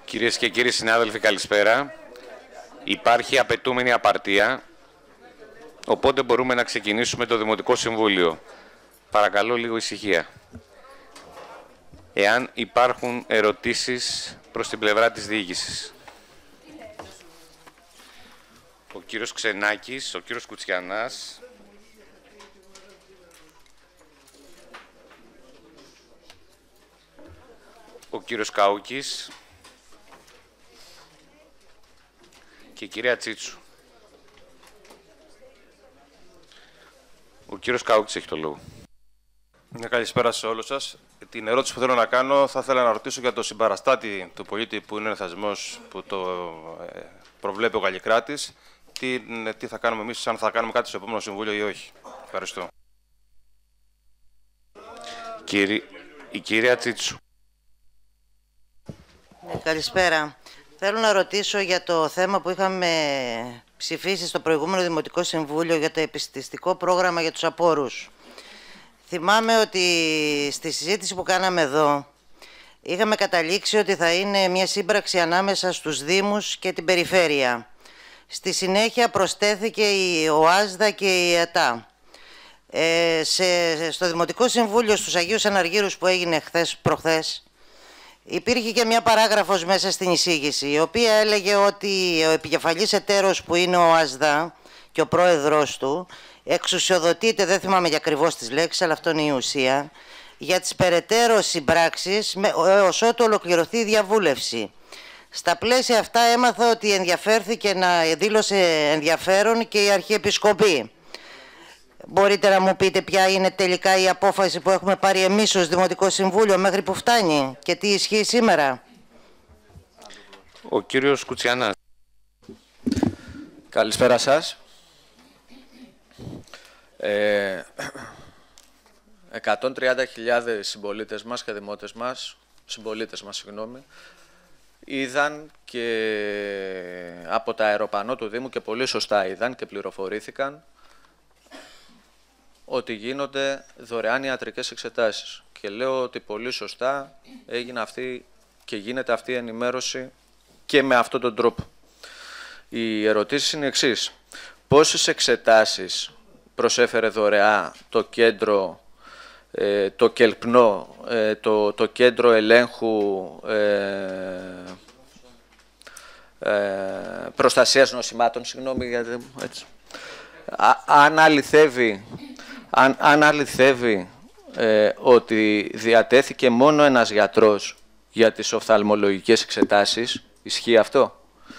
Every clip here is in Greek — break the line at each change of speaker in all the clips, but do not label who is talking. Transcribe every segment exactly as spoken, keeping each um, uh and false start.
Κυρίες και κύριοι συνάδελφοι, καλησπέρα. Υπάρχει απαιτούμενη απαρτία, οπότε μπορούμε να ξεκινήσουμε το Δημοτικό Συμβούλιο. Παρακαλώ λίγο ησυχία. Εάν υπάρχουν ερωτήσεις προς την πλευρά της διοίκησης. Ο κύριος Ξενάκης, ο κύριος Κουτσιανάς, ο κύριος Καούκης και η κυρία Τσίτσου. Ο κύριος Καούκης έχει το λόγο.
Μια καλησπέρα σε όλους σας. Την ερώτηση που θέλω να κάνω θα ήθελα να ρωτήσω για το συμπαραστάτη του πολίτη που είναι ο θεσμός που το προβλέπει ο Γαλλικράτης. Τι, τι θα κάνουμε εμείς, αν θα κάνουμε κάτι στο επόμενο συμβούλιο ή όχι. Ευχαριστώ.
Κύριε, η κυρία Τσίτσου.
Καλησπέρα. Θέλω να ρωτήσω για το θέμα που είχαμε ψηφίσει στο προηγούμενο Δημοτικό Συμβούλιο για το επιστηστικό πρόγραμμα για τους απόρους. Θυμάμαι ότι στη συζήτηση που κάναμε εδώ είχαμε καταλήξει ότι θα είναι μια σύμπραξη ανάμεσα στους Δήμους και την Περιφέρεια. Στη συνέχεια προσθέθηκε η ΟΑΣΔΑ και η ΕΤΑ. Ε, σε, στο Δημοτικό Συμβούλιο στους Αγίους Αναργύρους που έγινε χθες, προχθές, υπήρχε και μια παράγραφος μέσα στην εισήγηση, η οποία έλεγε ότι ο επικεφαλής εταίρος που είναι ο ΟΑΣΔΑ και ο πρόεδρος του εξουσιοδοτείται, δεν θυμάμαι για ακριβώς τις λέξεις, αλλά αυτό είναι η ουσία, για τις περαιτέρω συμπράξεις έως ότου ολοκληρωθεί η διαβούλευση. Στα πλαίσια αυτά έμαθα ότι ενδιαφέρθηκε να δήλωσε ενδιαφέρον και η Αρχιεπισκοπή. Μπορείτε να μου πείτε ποια είναι τελικά η απόφαση που έχουμε πάρει εμείς ως Δημοτικό Συμβούλιο, μέχρι που φτάνει και τι ισχύει σήμερα?
Ο κύριος Κουτσιανάς.
Καλησπέρα σας. Ε, εκατόν τριάντα χιλιάδες συμπολίτες μας και δημότες μας, συμπολίτες μας, συγγνώμη, είδαν και από τα αεροπανό του Δήμου και πολύ σωστά είδαν και πληροφορήθηκαν ότι γίνονται δωρεάν ιατρικές εξετάσεις. Και λέω ότι πολύ σωστά έγινε αυτή και γίνεται αυτή η ενημέρωση και με αυτόν τον τρόπο. Οι ερωτήσεις είναι οι εξής. Πόσες εξετάσεις προσέφερε δωρεά το κέντρο, ε, το ΚΕΛΠΝΟ, ε, το, το κέντρο ελέγχου ε, ε, προστασίας νοσημάτων, συγγνώμη, γιατί, έτσι. Α, αν αληθεύει, αν, αν αληθεύει ε, ότι διατέθηκε μόνο ένας γιατρός για τις οφθαλμολογικές εξετάσεις, ισχύει αυτό?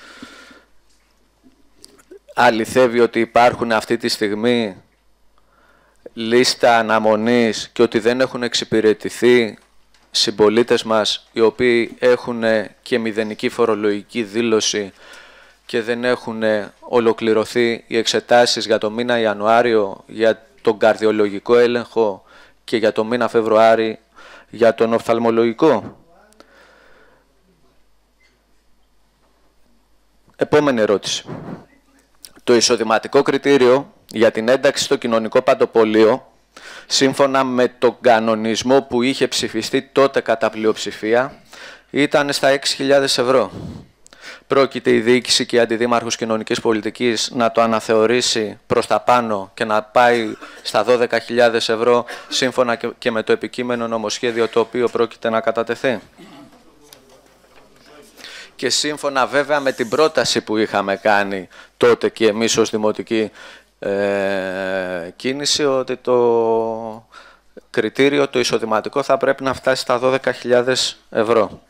Αληθεύει ότι υπάρχουν αυτή τη στιγμή λίστα αναμονής και ότι δεν έχουν εξυπηρετηθεί συμπολίτες μας οι οποίοι έχουν και μηδενική φορολογική δήλωση και δεν έχουν ολοκληρωθεί οι εξετάσεις για το μήνα Ιανουάριο για τον καρδιολογικό έλεγχο και για το μήνα Φεβρουάρι για τον οφθαλμολογικό? Επόμενη ερώτηση. Το εισοδηματικό κριτήριο για την ένταξη στο κοινωνικό παντοπολείο, σύμφωνα με τον κανονισμό που είχε ψηφιστεί τότε κατά πλειοψηφία, ήταν στα έξι χιλιάδες ευρώ. Πρόκειται η διοίκηση και η αντιδήμαρχος κοινωνικής πολιτικής να το αναθεωρήσει προς τα πάνω και να πάει στα δώδεκα χιλιάδες ευρώ, σύμφωνα και με το επικείμενο νομοσχέδιο το οποίο πρόκειται να κατατεθεί. Και σύμφωνα βέβαια με την πρόταση που είχαμε κάνει τότε και εμείς ως δημοτική ε, κίνηση, ότι το κριτήριο, το εισοδηματικό, θα πρέπει να φτάσει στα δώδεκα χιλιάδες ευρώ.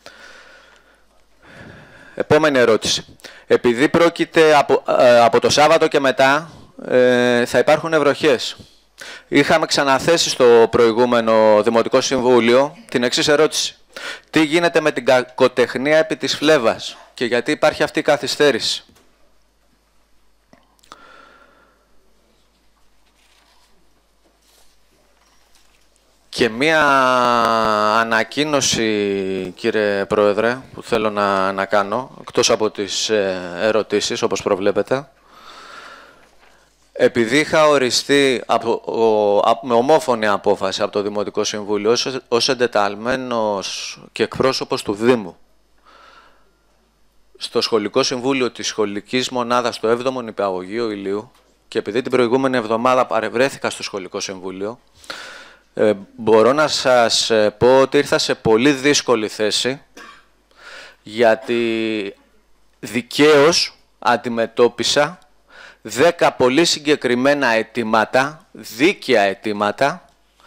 Επόμενη ερώτηση. Επειδή πρόκειται από, ε, από το Σάββατο και μετά ε, θα υπάρχουν βροχές. Είχαμε ξαναθέσει στο προηγούμενο Δημοτικό Συμβούλιο την εξής ερώτηση. Τι γίνεται με την κακοτεχνία επί της Φλέβας και γιατί υπάρχει αυτή η καθυστέρηση? Και μία ανακοίνωση, κύριε Πρόεδρε, που θέλω να, να κάνω, εκτός από τις ερωτήσεις, όπως προβλέπετε. Επειδή είχα οριστεί από, ο, με ομόφωνη απόφαση από το Δημοτικό Συμβούλιο ως, ως εντεταλμένος και εκπρόσωπος του Δήμου στο Σχολικό Συμβούλιο της Σχολικής Μονάδας του έβδομου Νηπιαγωγείου Ηλίου και επειδή την προηγούμενη εβδομάδα παρευρέθηκα στο Σχολικό Συμβούλιο, ε, μπορώ να σας πω ότι ήρθα σε πολύ δύσκολη θέση, γιατί δικαίως αντιμετώπισα δέκα πολύ συγκεκριμένα αιτήματα, δίκαια αιτήματα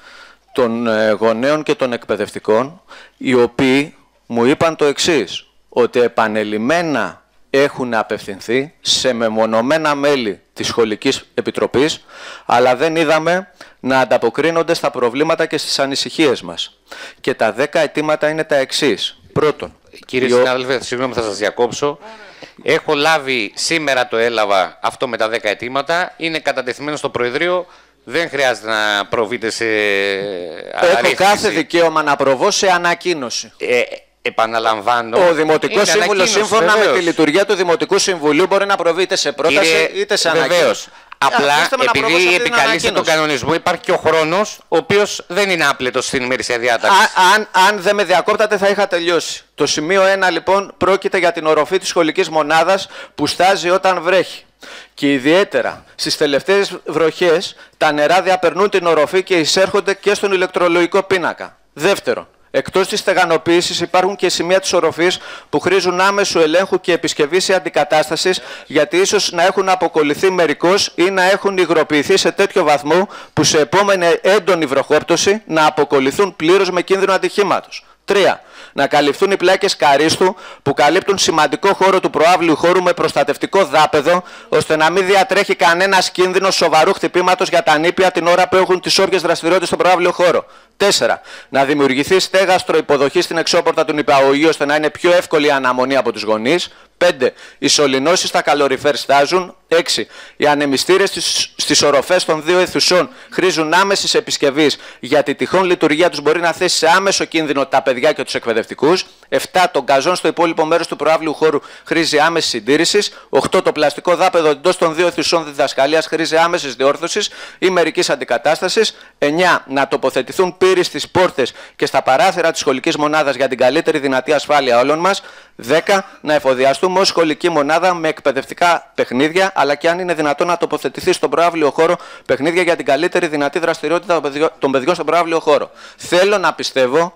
των γονέων και των εκπαιδευτικών, οι οποίοι μου είπαν το εξής, ότι επανελειμμένα έχουν απευθυνθεί σε μεμονωμένα μέλη της Σχολικής Επιτροπής, αλλά δεν είδαμε να ανταποκρίνονται στα προβλήματα και στις ανησυχίες μας. Και τα δέκα αιτήματα είναι τα εξής. Πρώτον,
κύριε
η...
συνάδελφε, συγγνώμη, θα σας διακόψω. Έχω λάβει, σήμερα το έλαβα αυτό με τα δέκα αιτήματα, είναι κατατεθειμένο στο Προεδρείο, δεν χρειάζεται να προβείτε σε αναρρύθμιση.
Έχω κάθε δικαίωμα να προβώ σε ανακοίνωση.
Ε, επαναλαμβάνω.
Ο Δημοτικός Σύμβουλος, σύμφωνα
βεβαίως.
με τη λειτουργία του Δημοτικού Συμβουλίου, μπορεί να προβεί είτε σε πρόταση
Κύριε,
είτε σε ανακοίνωση.
Βεβαίως. Απλά, επειδή επικαλείστε τον κανονισμό, υπάρχει και ο χρόνος, ο οποίος δεν είναι άπλετος στην ημερήσια διάταξη.
Α, αν, αν δεν με διακόπτατε, θα είχα τελειώσει. Το σημείο ένα, λοιπόν, πρόκειται για την οροφή της σχολικής μονάδας που στάζει όταν βρέχει. Και ιδιαίτερα στις τελευταίες βροχές, τα νερά διαπερνούν την οροφή και εισέρχονται και στον ηλεκτρολογικό πίνακα. Δεύτερον, εκτός της στεγανοποίησης υπάρχουν και σημεία της οροφής που χρήζουν άμεσου ελέγχου και επισκευής ή αντικατάστασης, γιατί ίσως να έχουν αποκολληθεί μερικώς ή να έχουν υγροποιηθεί σε τέτοιο βαθμό που σε επόμενη έντονη βροχόπτωση να αποκολληθούν πλήρως με κίνδυνο ατυχήματος. Τρία. Να καλυφθούν οι πλάκες καρίστου που καλύπτουν σημαντικό χώρο του προαύλιου χώρου με προστατευτικό δάπεδο, ώστε να μην διατρέχει κανένας κίνδυνος σοβαρού χτυπήματος για τα νήπια την ώρα που έχουν τις όποιες δραστηριότητες στον προαύλιο χώρο. Τέσσερα. Να δημιουργηθεί στέγαστρο υποδοχή στην εξώπορτα του νηπιαγωγείου, ώστε να είναι πιο εύκολη η αναμονή από τους γονείς. Πέντε. Οι σωληνώσεις στα καλοριφέρ στάζουν. Έξι. Οι ανεμιστήρες στις, στις οροφές των δύο αιθουσών χρήζουν άμεσης επισκευής, γιατί η τυχόν λειτουργία τους μπορεί να θέσει σε άμεσο κίνδυνο τα παιδιά και τους εκπαιδευτικούς. Επτά. Το γκαζόν στο υπόλοιπο μέρος του προαύλιου χώρου χρήζει άμεσης συντήρησης. Οκτώ. Το πλαστικό δάπεδο εντός των δύο αιθουσών διδασκαλίας χρήζει άμεσης διόρθωσης ή μερικής αντικατάστασης. Εννιά. Να τοποθετηθούν πύροι στις πόρτες και στα παράθυρα της σχολικής μονάδας για την καλύτερη δυνατή ασφάλεια όλων μας. Δέκα. Να εφοδιαστούμε ως σχολική μονάδα με εκπαιδευτικά παιχνίδια, αλλά και αν είναι δυνατόν να τοποθετηθεί στον προαύλιο χώρο παιχνίδια για την καλύτερη δυνατή δραστηριότητα των παιδιών στον προαύλιο χώρο. Θέλω να πιστεύω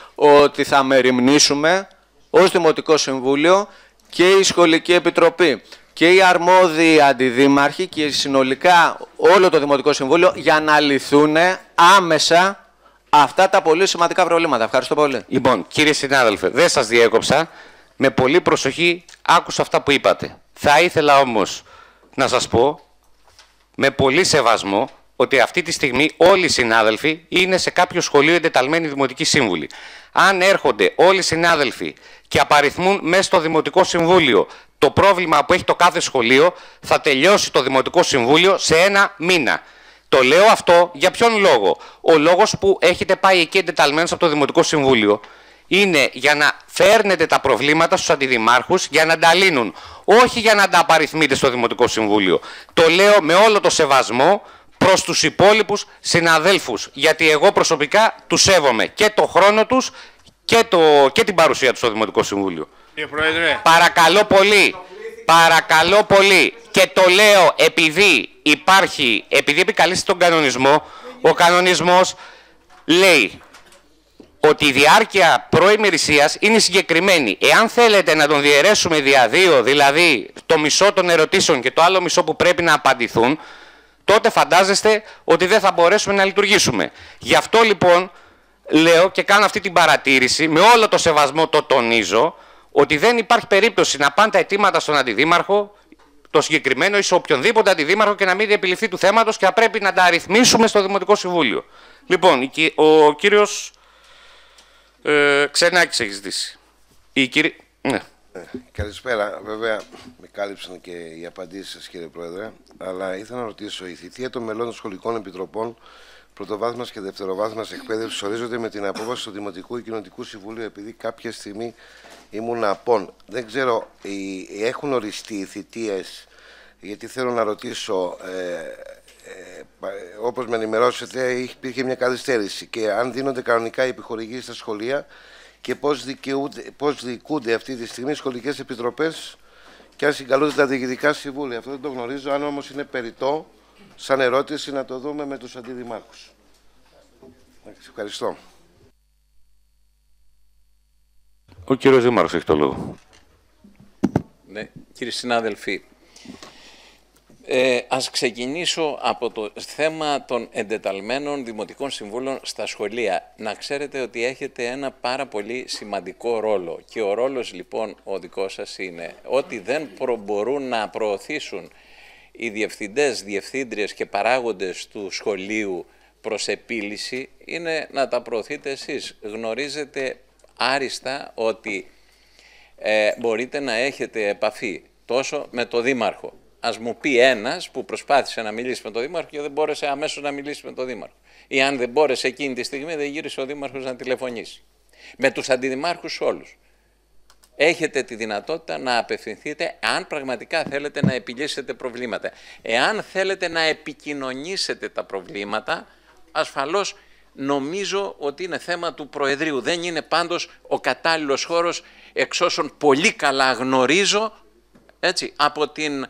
ότι θα μεριμνήσουμε ως Δημοτικό Συμβούλιο και η Σχολική Επιτροπή και οι αρμόδιοι αντιδήμαρχοι και συνολικά όλο το Δημοτικό Συμβούλιο για να λυθούν άμεσα αυτά τα πολύ σημαντικά προβλήματα. Ευχαριστώ πολύ.
Λοιπόν, κύριε συνάδελφε, δεν σας διέκοψα. Με πολύ προσοχή άκουσα αυτά που είπατε. Θα ήθελα όμως να σας πω, με πολύ σεβασμό, ότι αυτή τη στιγμή όλοι οι συνάδελφοι είναι σε κάποιο σχολείο εντεταλμένοι δημοτικοί σύμβουλοι. Αν έρχονται όλοι οι συνάδελφοι και απαριθμούν μέσα στο Δημοτικό Συμβούλιο το πρόβλημα που έχει το κάθε σχολείο, θα τελειώσει το Δημοτικό Συμβούλιο σε ένα μήνα. Το λέω αυτό για ποιον λόγο? Ο λόγος που έχετε πάει εκεί εντεταλμένος από το Δημοτικό Συμβούλιο είναι για να φέρνετε τα προβλήματα στους αντιδημάρχους για να τα λύνουν, όχι για να τα απαριθμείτε στο Δημοτικό Συμβούλιο. Το λέω με όλο το σεβασμό προς τους υπόλοιπους συναδέλφους, γιατί εγώ προσωπικά τους σέβομαι και το χρόνο τους και, το, και την παρουσία τους στο Δημοτικό Συμβούλιο.
Κύριε Πρόεδρε.
Παρακαλώ πολύ, παρακαλώ πολύ, και το λέω επειδή υπάρχει, επειδή επικαλείστε τον κανονισμό, ο κανονισμός λέει ότι η διάρκεια προημερησίας είναι συγκεκριμένη. Εάν θέλετε να τον διαιρέσουμε δια δύο, δηλαδή το μισό των ερωτήσεων και το άλλο μισό που πρέπει να απαντηθούν, τότε φαντάζεστε ότι δεν θα μπορέσουμε να λειτουργήσουμε. Γι' αυτό λοιπόν λέω και κάνω αυτή την παρατήρηση, με όλο το σεβασμό το τονίζω, ότι δεν υπάρχει περίπτωση να πάνε τα αιτήματα στον αντιδήμαρχο, το συγκεκριμένο ή σε οποιονδήποτε αντιδήμαρχο, και να μην διεπιληφθεί του θέματος και να πρέπει να τα αριθμίσουμε στο Δημοτικό Συμβούλιο. Λοιπόν, ο κύριος ε, Ξενάκης έχει ζητήσει. Η κύρι... ναι.
Ε, καλησπέρα. Βέβαια, με κάλυψαν και οι απαντήσεις σας, κύριε Πρόεδρε, αλλά ήθελα να ρωτήσω, η θητεία των μελών των σχολικών επιτροπών πρωτοβάθμιας και δευτεροβάθμιας εκπαίδευσης ορίζονται με την απόφαση του Δημοτικού ή Κοινοτικού Συμβουλίου, επειδή κάποια στιγμή ήμουν απόν. Δεν ξέρω, οι, έχουν οριστεί οι θητείες, γιατί θέλω να ρωτήσω, ε, ε, όπως με ενημερώσετε, υπήρχε μια καθυστέρηση, και αν δίνονται κανονικά οι επιχορηγήσεις στα σχολεία, και πώς, πώς διοικούνται αυτή τη στιγμή οι σχολικές επιτροπές και αν συγκαλούνται τα διοικητικά συμβούλια. Αυτό δεν το γνωρίζω, αν όμως είναι περιττό, σαν ερώτηση να το δούμε με τους αντιδημάρχους. Ευχαριστώ.
Ο κύριος Δήμαρχος έχει το λόγο.
Ναι, κύριοι συνάδελφοι, ε, ας ξεκινήσω από το θέμα των εντεταλμένων δημοτικών συμβούλων στα σχολεία. Να ξέρετε ότι έχετε ένα πάρα πολύ σημαντικό ρόλο και ο ρόλος λοιπόν ο δικός σας είναι ότι δεν προ, μπορούν να προωθήσουν οι διευθυντές, διευθύντριες και παράγοντες του σχολείου προς επίλυση, είναι να τα προωθείτε εσείς. Γνωρίζετε άριστα ότι ε, μπορείτε να έχετε επαφή τόσο με το Δήμαρχο. Ας μου πει ένας που προσπάθησε να μιλήσει με το Δήμαρχο και δεν μπόρεσε αμέσως να μιλήσει με το Δήμαρχο. Ή αν δεν μπόρεσε εκείνη τη στιγμή, δεν γύρισε ο Δήμαρχος να τηλεφωνήσει. Με τους αντιδημάρχους όλους. Έχετε τη δυνατότητα να απευθυνθείτε αν πραγματικά θέλετε να επιλύσετε προβλήματα. Εάν θέλετε να επικοινωνήσετε τα προβλήματα, ασφαλώς νομίζω ότι είναι θέμα του Προεδρείου. Δεν είναι πάντως ο κατάλληλος χώρος, εξ όσων πολύ καλά γνωρίζω, έτσι, από την,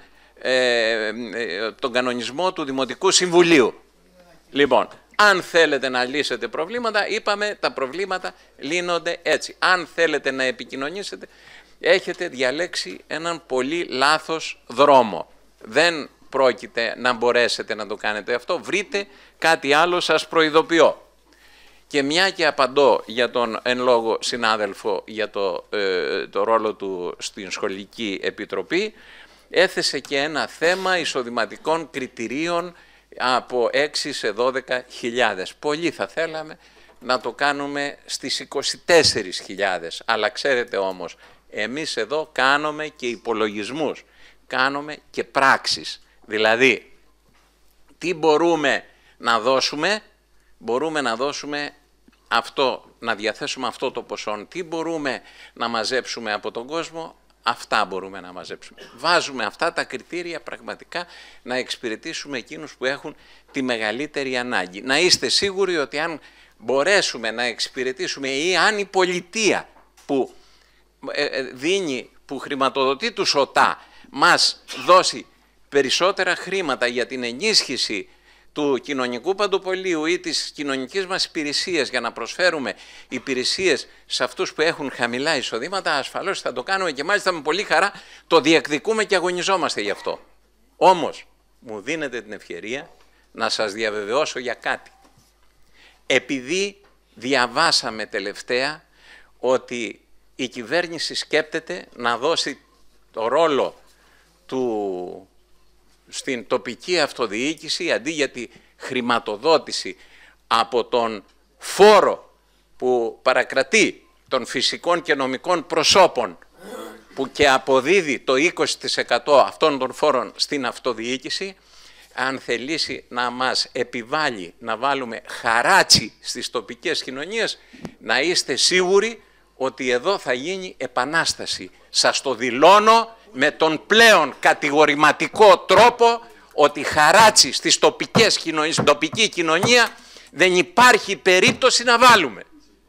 ε, τον κανονισμό του Δημοτικού Συμβουλίου. Λοιπόν, αν θέλετε να λύσετε προβλήματα, είπαμε τα προβλήματα λύνονται έτσι. Αν θέλετε να επικοινωνήσετε, έχετε διαλέξει έναν πολύ λάθος δρόμο. Δεν πρόκειται να μπορέσετε να το κάνετε αυτό. Βρείτε κάτι άλλο, σας προειδοποιώ. Και μια και απαντώ για τον εν λόγω συνάδελφο για το, ε, το ρόλο του στην Σχολική Επιτροπή, έθεσε και ένα θέμα εισοδηματικών κριτηρίων από έξι σε δώδεκα χιλιάδες. Πολύ θα θέλαμε να το κάνουμε στις είκοσι τέσσερις χιλιάδες. Αλλά ξέρετε όμως, εμείς εδώ κάνουμε και υπολογισμούς, κάνουμε και πράξεις. Δηλαδή, τι μπορούμε να δώσουμε, μπορούμε να δώσουμε αυτό, να διαθέσουμε αυτό το ποσό. Τι μπορούμε να μαζέψουμε από τον κόσμο, αυτά μπορούμε να μαζέψουμε. Βάζουμε αυτά τα κριτήρια πραγματικά να εξυπηρετήσουμε εκείνους που έχουν τη μεγαλύτερη ανάγκη. Να είστε σίγουροι ότι αν μπορέσουμε να εξυπηρετήσουμε ή αν η πολιτεία που δίνει, που χρηματοδοτεί τους ΟΤΑ, μας δώσει περισσότερα χρήματα για την ενίσχυση του κοινωνικού παντοπολίου ή της κοινωνικής μας υπηρεσίας για να προσφέρουμε υπηρεσίες σε αυτούς που έχουν χαμηλά εισοδήματα, ασφαλώς θα το κάνουμε και μάλιστα με πολύ χαρά το διεκδικούμε και αγωνιζόμαστε γι' αυτό. Όμως, μου δίνετε την ευκαιρία να σας διαβεβαιώσω για κάτι. Επειδή διαβάσαμε τελευταία ότι η κυβέρνηση σκέπτεται να δώσει το ρόλο του στην τοπική αυτοδιοίκηση αντί για τη χρηματοδότηση από τον φόρο που παρακρατεί των φυσικών και νομικών προσώπων που και αποδίδει το είκοσι τοις εκατό αυτών των φόρων στην αυτοδιοίκηση, αν θελήσει να μας επιβάλλει να βάλουμε χαράτσι στις τοπικές κοινωνίες, να είστε σίγουροι ότι εδώ θα γίνει επανάσταση. Σας το δηλώνω με τον πλέον κατηγορηματικό τρόπο ότι χαράτσι στις τοπικές κοινωνίες, στην τοπική κοινωνία δεν υπάρχει περίπτωση να βάλουμε.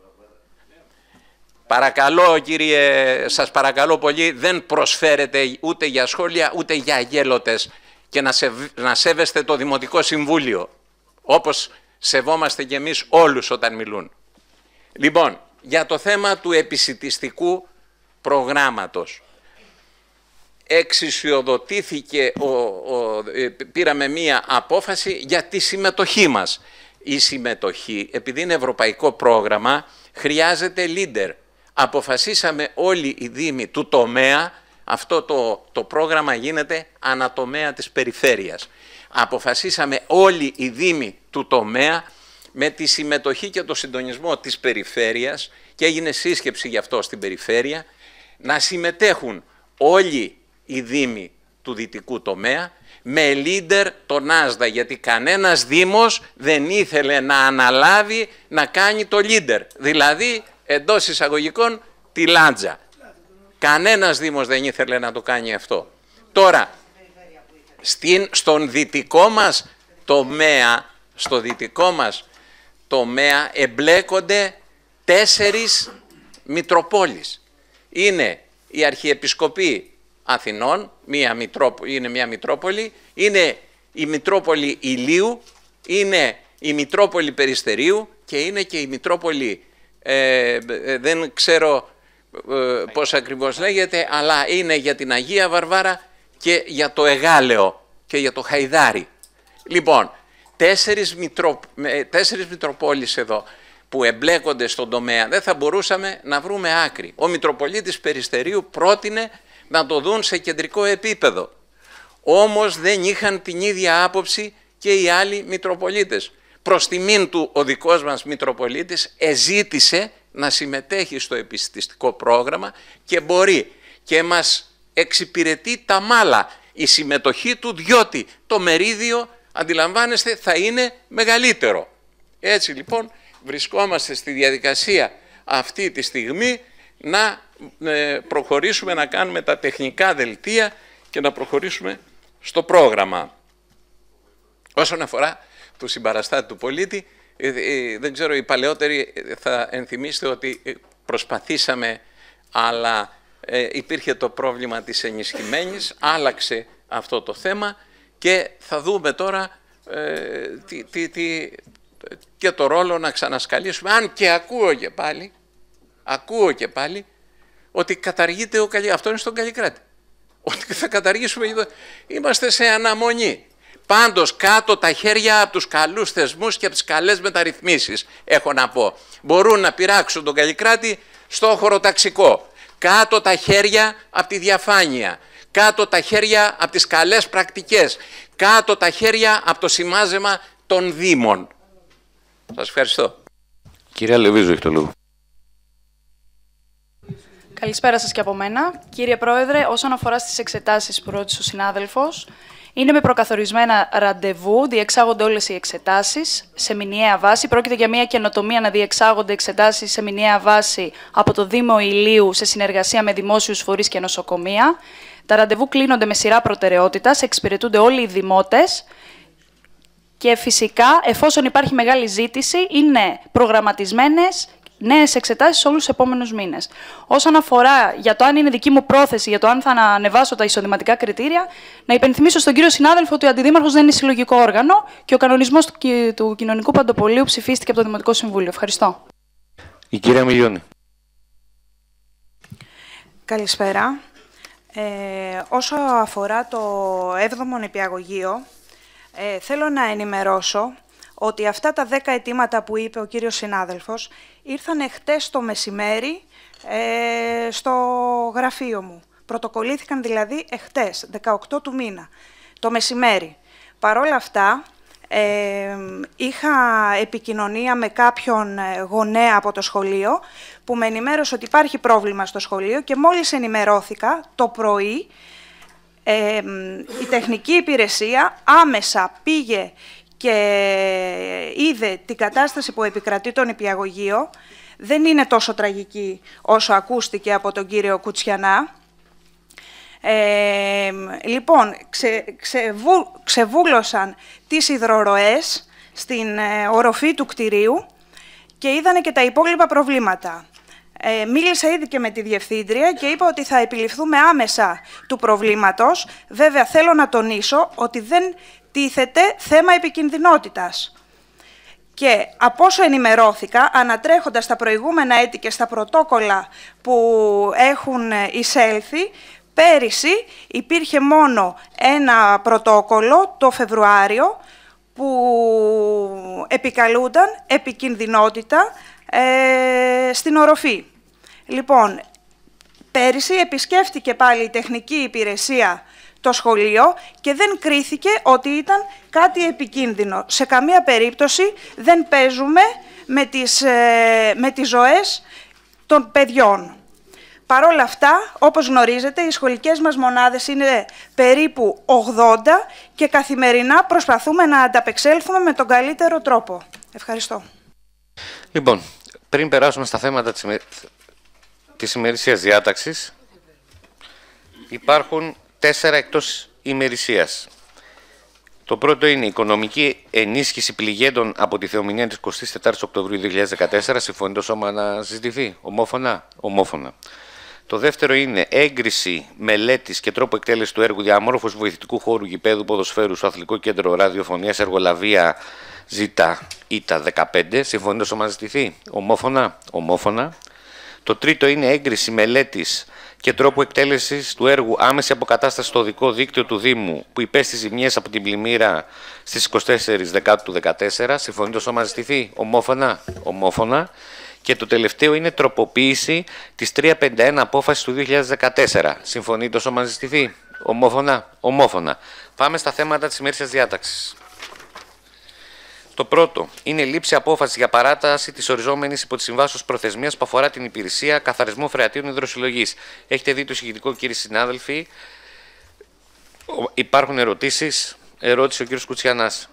Παρακαλώ κύριε, σας παρακαλώ πολύ, δεν προσφέρετε ούτε για σχόλια ούτε για αγέλωτες και να, σε, να σέβεστε το Δημοτικό Συμβούλιο, όπως σεβόμαστε και εμείς όλους όταν μιλούν. Λοιπόν, για το θέμα του επισιτιστικού προγράμματος. Εξισιοδοτήθηκε, ο, ο, πήραμε μία απόφαση για τη συμμετοχή μας. Η συμμετοχή, επειδή είναι ευρωπαϊκό πρόγραμμα, χρειάζεται leader. Αποφασίσαμε όλοι οι δήμοι του τομέα, αυτό το, το πρόγραμμα γίνεται ανατομέα της περιφέρειας. Αποφασίσαμε όλοι οι δήμοι του τομέα με τη συμμετοχή και το συντονισμό της περιφέρειας και έγινε σύσκεψη γι' αυτό στην περιφέρεια, να συμμετέχουν όλοι οι δήμοι του δυτικού τομέα με leader τον Άσδα, γιατί κανένας δήμος δεν ήθελε να αναλάβει να κάνει το leader, δηλαδή εντός εισαγωγικών τη λάντζα. Κανένας δήμος δεν ήθελε να το κάνει αυτό. Τώρα, στην, στον δυτικό μας τομέα, στο δυτικό μας τομέα εμπλέκονται τέσσερις Μητροπόλεις. Είναι η Αρχιεπισκοπή Αθηνών, μία Μητρόπολη, είναι μια Μητρόπολη, είναι η Μητρόπολη Ηλίου, είναι η Μητρόπολη Περιστερίου και είναι και η Μητρόπολη, ε, δεν ξέρω ε, πώς ακριβώς λέγεται, αλλά είναι για την Αγία Βαρβάρα και για το Εγάλεο και για το Χαϊδάρι. Λοιπόν, τέσσερις, Μητρο, τέσσερις Μητροπόλεις εδώ που εμπλέκονται στον τομέα, δεν θα μπορούσαμε να βρούμε άκρη. Ο Μητροπολίτης Περιστερίου πρότεινε να το δουν σε κεντρικό επίπεδο. Όμως δεν είχαν την ίδια άποψη και οι άλλοι Μητροπολίτες. Προς τιμήν του ο δικός μας Μητροπολίτης εζήτησε να συμμετέχει στο επιστηστικό πρόγραμμα και μπορεί και μας εξυπηρετεί τα μάλα η συμμετοχή του, διότι το μερίδιο, αντιλαμβάνεστε, θα είναι μεγαλύτερο. Έτσι λοιπόν βρισκόμαστε στη διαδικασία αυτή τη στιγμή να προχωρήσουμε, να κάνουμε τα τεχνικά δελτία και να προχωρήσουμε στο πρόγραμμα. Όσον αφορά το συμπαραστάτη του πολίτη, δεν ξέρω, οι παλαιότεροι θα ενθυμίστε ότι προσπαθήσαμε, αλλά υπήρχε το πρόβλημα της ενισχυμένης, άλλαξε αυτό το θέμα και θα δούμε τώρα τι, τι, τι, και το ρόλο να ξανασκαλίσουμε, αν και ακούω και πάλι, ακούω και πάλι, ότι καταργείται ο Καλλικράτης. Αυτό είναι στον Καλλικράτη. Ότι θα καταργήσουμε. Είμαστε σε αναμονή. Πάντως κάτω τα χέρια από τους καλούς θεσμούς και από τις καλές μεταρρυθμίσεις, έχω να πω. Μπορούν να πειράξουν τον Καλλικράτη στο χωροταξικό. Κάτω τα χέρια από τη διαφάνεια. Κάτω τα χέρια από τις καλές πρακτικές. Κάτω τα χέρια από το σημάζεμα των Δήμων. Σας ευχαριστώ.
Κυρία Λεβίζου, έχει το λόγο.
Καλησπέρα σας και από μένα. Κύριε Πρόεδρε, όσον αφορά στις εξετάσεις που ρώτησε ο συνάδελφος, είναι με προκαθορισμένα ραντεβού, διεξάγονται όλες οι εξετάσεις σε μηνιαία βάση. Πρόκειται για μια καινοτομία να διεξάγονται εξετάσεις σε μηνιαία βάση από το Δήμο Ηλίου σε συνεργασία με δημόσιους φορείς και νοσοκομεία. Τα ραντεβού κλείνονται με σειρά προτεραιότητας, εξυπηρετούνται όλοι οι δημότες και φυσικά, εφόσον υπάρχει μεγάλη ζήτηση, είναι προγραμματισμένες νέες εξετάσεις σε όλους τους επόμενους μήνες. Όσον αφορά για το αν είναι δική μου πρόθεση, για το αν θα ανεβάσω τα εισοδηματικά κριτήρια, να υπενθυμίσω στον κύριο συνάδελφο ότι ο αντιδήμαρχος δεν είναι συλλογικό όργανο και ο κανονισμός του, του Κοινωνικού Παντοπολίου ψηφίστηκε από το Δημοτικό Συμβούλιο. Ευχαριστώ.
Η κυρία Μιλιώνη.
Καλησπέρα. Ε, όσο αφορά το έβδομο νηπιαγωγείο, ε, θέλω να ενημερώσω ότι αυτά τα δέκα αιτήματα που είπε ο κύριος συνάδελφος ήρθαν χτες το μεσημέρι ε, στο γραφείο μου. Πρωτοκολλήθηκαν δηλαδή εχτες, δεκαοκτώ του μήνα, το μεσημέρι. Παρ' όλα αυτά, ε, είχα επικοινωνία με κάποιον γονέα από το σχολείο που με ενημέρωσε ότι υπάρχει πρόβλημα στο σχολείο και μόλις ενημερώθηκα το πρωί, ε, η τεχνική υπηρεσία άμεσα πήγε και είδε την κατάσταση που επικρατεί το νηπιαγωγείο. Δεν είναι τόσο τραγική όσο ακούστηκε από τον κύριο Κουτσιανά. Ε, λοιπόν, ξε, ξεβου, ξεβούλωσαν τις υδροροές στην ε, οροφή του κτηρίου και είδανε και τα υπόλοιπα προβλήματα. Ε, μίλησα ήδη και με τη Διευθύντρια και είπα ότι θα επιληφθούμε άμεσα του προβλήματος. Βέβαια, θέλω να τονίσω ότι δεν τίθεται θέμα επικινδυνότητας. Και από όσο ενημερώθηκα, ανατρέχοντας τα προηγούμενα έτη και στα πρωτόκολλα που έχουν εισέλθει, πέρυσι υπήρχε μόνο ένα πρωτόκολλο το Φεβρουάριο που επικαλούνταν επικινδυνότητα ε, στην οροφή. Λοιπόν, πέρυσι επισκέφτηκε πάλι η τεχνική υπηρεσία το σχολείο και δεν κρίθηκε ότι ήταν κάτι επικίνδυνο. Σε καμία περίπτωση δεν παίζουμε με τις, ε, με τις ζωές των παιδιών. Παρ' όλα αυτά, όπως γνωρίζετε, οι σχολικές μας μονάδες είναι περίπου ογδόντα και καθημερινά προσπαθούμε να ανταπεξέλθουμε με τον καλύτερο τρόπο. Ευχαριστώ.
Λοιπόν, πριν περάσουμε στα θέματα της, ημε... της ημερησίας διάταξης, υπάρχουν τέσσερα εκτός ημερησίας. Το πρώτο είναι η οικονομική ενίσχυση πληγέντων από τη θεομηνία της εικοστής τετάρτης Οκτωβρίου δύο χιλιάδες δεκατέσσερα. Συμφωνεί το Σώμα να συζητηθεί. Ομόφωνα. Ομόφωνα. Το δεύτερο είναι έγκριση μελέτης και τρόπο εκτέλεσης του έργου διαμόρφωσης βοηθητικού χώρου γηπέδου ποδοσφαίρου στο Αθλητικό Κέντρο Ραδιοφωνίας Εργολαβία Ζήτα Ήτα δεκαπέντε. Συμφωνεί το Σώμα να συζητηθεί. Ομόφωνα. Ομόφωνα. Το τρίτο είναι έγκριση μελέτης και τρόπου εκτέλεσης του έργου άμεση αποκατάσταση στο οδικό δίκτυο του Δήμου που υπέστη ζημιές από την πλημμύρα στις εικοστή τέταρτη Δεκάτου του δύο χιλιάδες δεκατέσσερα. Συμφωνεί το Σώμα να ζητηθεί. Ομόφωνα. Ομόφωνα. Και το τελευταίο είναι τροποποίηση της τριακόσια πενήντα ένα απόφασης του δύο χιλιάδες δεκατέσσερα. Συμφωνεί το Σώμα να ζητηθεί. Ομόφωνα. Ομόφωνα. Πάμε στα θέματα της ημέρησιας διάταξης. Το πρώτο είναι λήψη απόφαση για παράταση της οριζόμενης υπό τη συμβάσεως προθεσμίας που αφορά την υπηρεσία καθαρισμού φρεατίων υδροσυλλογής. Έχετε δει το εισηγητικό, κύριοι συνάδελφοι. Υπάρχουν ερωτήσεις. Ερώτηση ο κύριος Κουτσιανάς.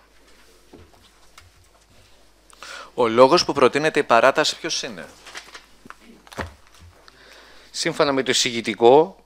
Ο λόγος που προτείνεται η παράταση ποιος είναι?
Σύμφωνα με το εισηγητικό,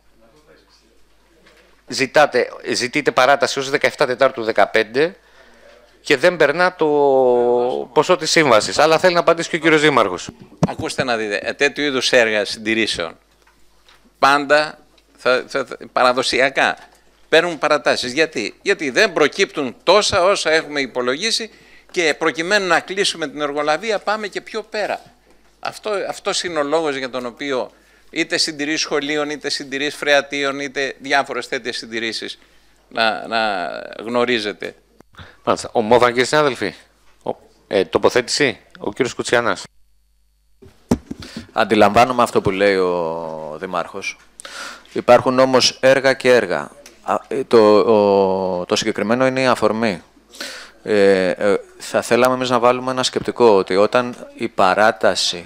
ζητάτε, ζητείτε παράταση ως δεκαεφτά Τετάρτου του δύο χιλιάδες δεκαπέντε και δεν περνά το ποσό της σύμβασης. Αλλά θέλει να απαντήσει και ο κύριος Δήμαρχος.
Ακούστε να δείτε, τέτοιου είδους έργα συντηρήσεων πάντα θα, θα, θα, παραδοσιακά παίρνουν παρατάσεις. Γιατί? Γιατί δεν προκύπτουν τόσα όσα έχουμε υπολογίσει και προκειμένου να κλείσουμε την εργολαβία πάμε και πιο πέρα. Αυτό, αυτός είναι ο λόγος για τον οποίο είτε συντηρήσεις σχολείων, είτε συντηρήσεις φρεατίων, είτε διάφορες τέτοιες συντηρήσεις να, να γνωρίζετε.
Μάλιστα. Ομόφωνα, κύριοι συνάδελφοι. Ε, τοποθέτηση, ο κύριος Κουτσιανάς.
Αντιλαμβάνομαι αυτό που λέει ο Δημάρχος. Υπάρχουν όμως έργα και έργα. Το, ο, το συγκεκριμένο είναι η αφορμή. Ε, ε, θα θέλαμε εμείς να βάλουμε ένα σκεπτικό ότι όταν η παράταση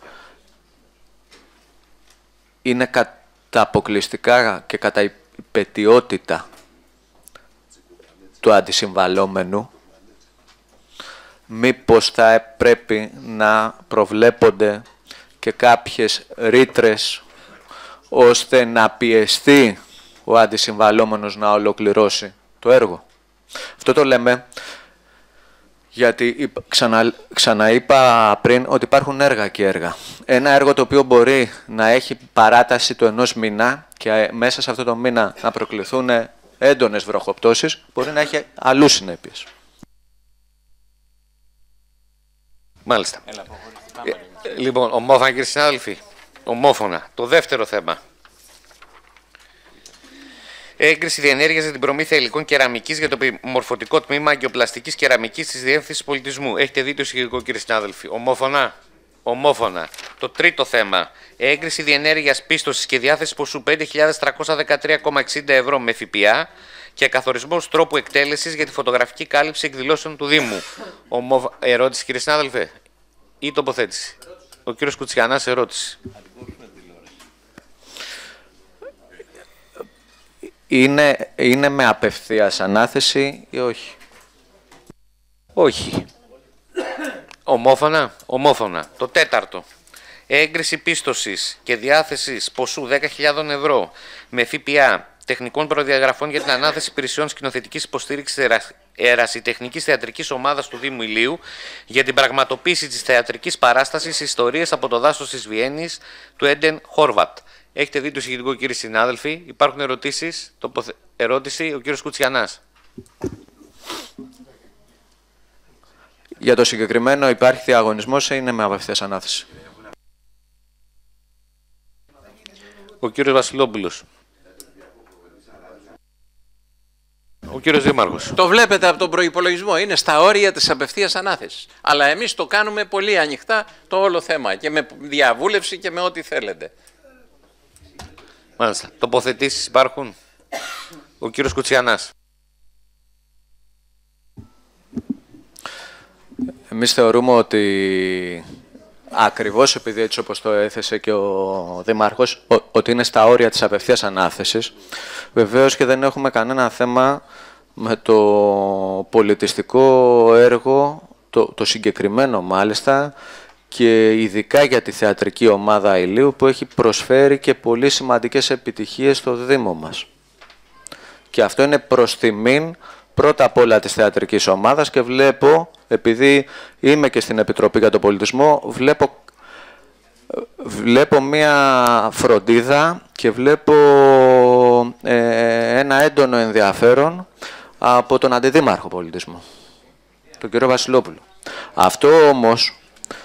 είναι κατά αποκλειστικά και κατά υπετιότητα του αντισυμβαλόμενου, μήπως θα πρέπει να προβλέπονται και κάποιες ρήτρες ώστε να πιεστεί ο αντισυμβαλόμενος να ολοκληρώσει το έργο. Αυτό το λέμε γιατί ξανα, ξαναείπα πριν ότι υπάρχουν έργα και έργα. Ένα έργο το οποίο μπορεί να έχει παράταση του ενός μήνα και μέσα σε αυτό το μήνα να προκληθούν έντονες βροχοπτώσεις, μπορεί να έχει αλλού συνέπειες.
Μάλιστα. Έλα, ε, λοιπόν, ομόφωνα, κύριοι συνάδελφοι. Ομόφωνα. Το δεύτερο θέμα. Έγκριση διενέργειας για την προμήθεια υλικών κεραμικής για το μορφωτικό τμήμα αγκιοπλαστικής κεραμικής της Διεύθυνσης Πολιτισμού. Έχετε δει το εισηγητικό, κύριοι συνάδελφοι. Ομόφωνα. Ομόφωνα. Το τρίτο θέμα. Έγκριση διενέργειας πίστοσης και διάθεση ποσού πέντε χιλιάδες τριακόσια δεκατρία κόμμα εξήντα ευρώ με ΦΠΑ και καθορισμός τρόπου εκτέλεσης για τη φωτογραφική κάλυψη εκδηλώσεων του Δήμου. Ομόφω... Ερώτηση, κύριε συνάδελφε, ή τοποθέτηση? Ο κύριος Κουτσιανάς, ερώτηση.
Είναι, είναι με απευθείας ανάθεση ή όχι?
Όχι. Ομόφωνα. Ομόφωνα. Το τέταρτο. Έγκριση πίστοσης και διάθεσης ποσού δέκα χιλιάδες ευρώ με ΦΠΑ τεχνικών προδιαγραφών για την ανάθεση υπηρεσιών σκηνοθετικής υποστήριξης ερασιτεχνικής θεατρικής ομάδας του Δήμου Ηλίου για την πραγματοποίηση της θεατρικής παράστασης Ιστορίες από το δάσος της Βιέννης του Έντεν Χόρβατ. Έχετε δει το εισηγητικό, κύριοι συνάδελφοι. Υπάρχουν ερωτήσεις? Τοποθε... Ερώτηση, ο κύριος Κουτσιανάς.
Για το συγκεκριμένο υπάρχει διαγωνισμός ή είναι με απευθείας ανάθεση?
Ο κύριος Βασιλόπουλος. Ο κύριος Δήμαρχος.
Το βλέπετε από τον προϋπολογισμό. Είναι στα όρια της απευθείας ανάθεσης. Αλλά εμείς το κάνουμε πολύ ανοιχτά το όλο θέμα και με διαβούλευση και με ό,τι θέλετε.
Μάλιστα. Τοποθετήσεις υπάρχουν? Ο κύριος Κουτσιανάς.
Εμείς θεωρούμε ότι ακριβώς επειδή έτσι όπως το έθεσε και ο Δήμαρχος, ότι είναι στα όρια της απευθείας ανάθεσης, βεβαίως και δεν έχουμε κανένα θέμα με το πολιτιστικό έργο, το, το συγκεκριμένο μάλιστα, και ειδικά για τη θεατρική ομάδα Ηλίου που έχει προσφέρει και πολύ σημαντικές επιτυχίες στο Δήμο μας. Και αυτό είναι προς τιμήν πρώτα απ' όλα της θεατρικής ομάδας και βλέπω, επειδή είμαι και στην Επιτροπή για τον Πολιτισμό, βλέπω, βλέπω μία φροντίδα και βλέπω ε, ένα έντονο ενδιαφέρον από τον Αντιδήμαρχο Πολιτισμού, τον κύριο Βασιλόπουλο. Αυτό όμως,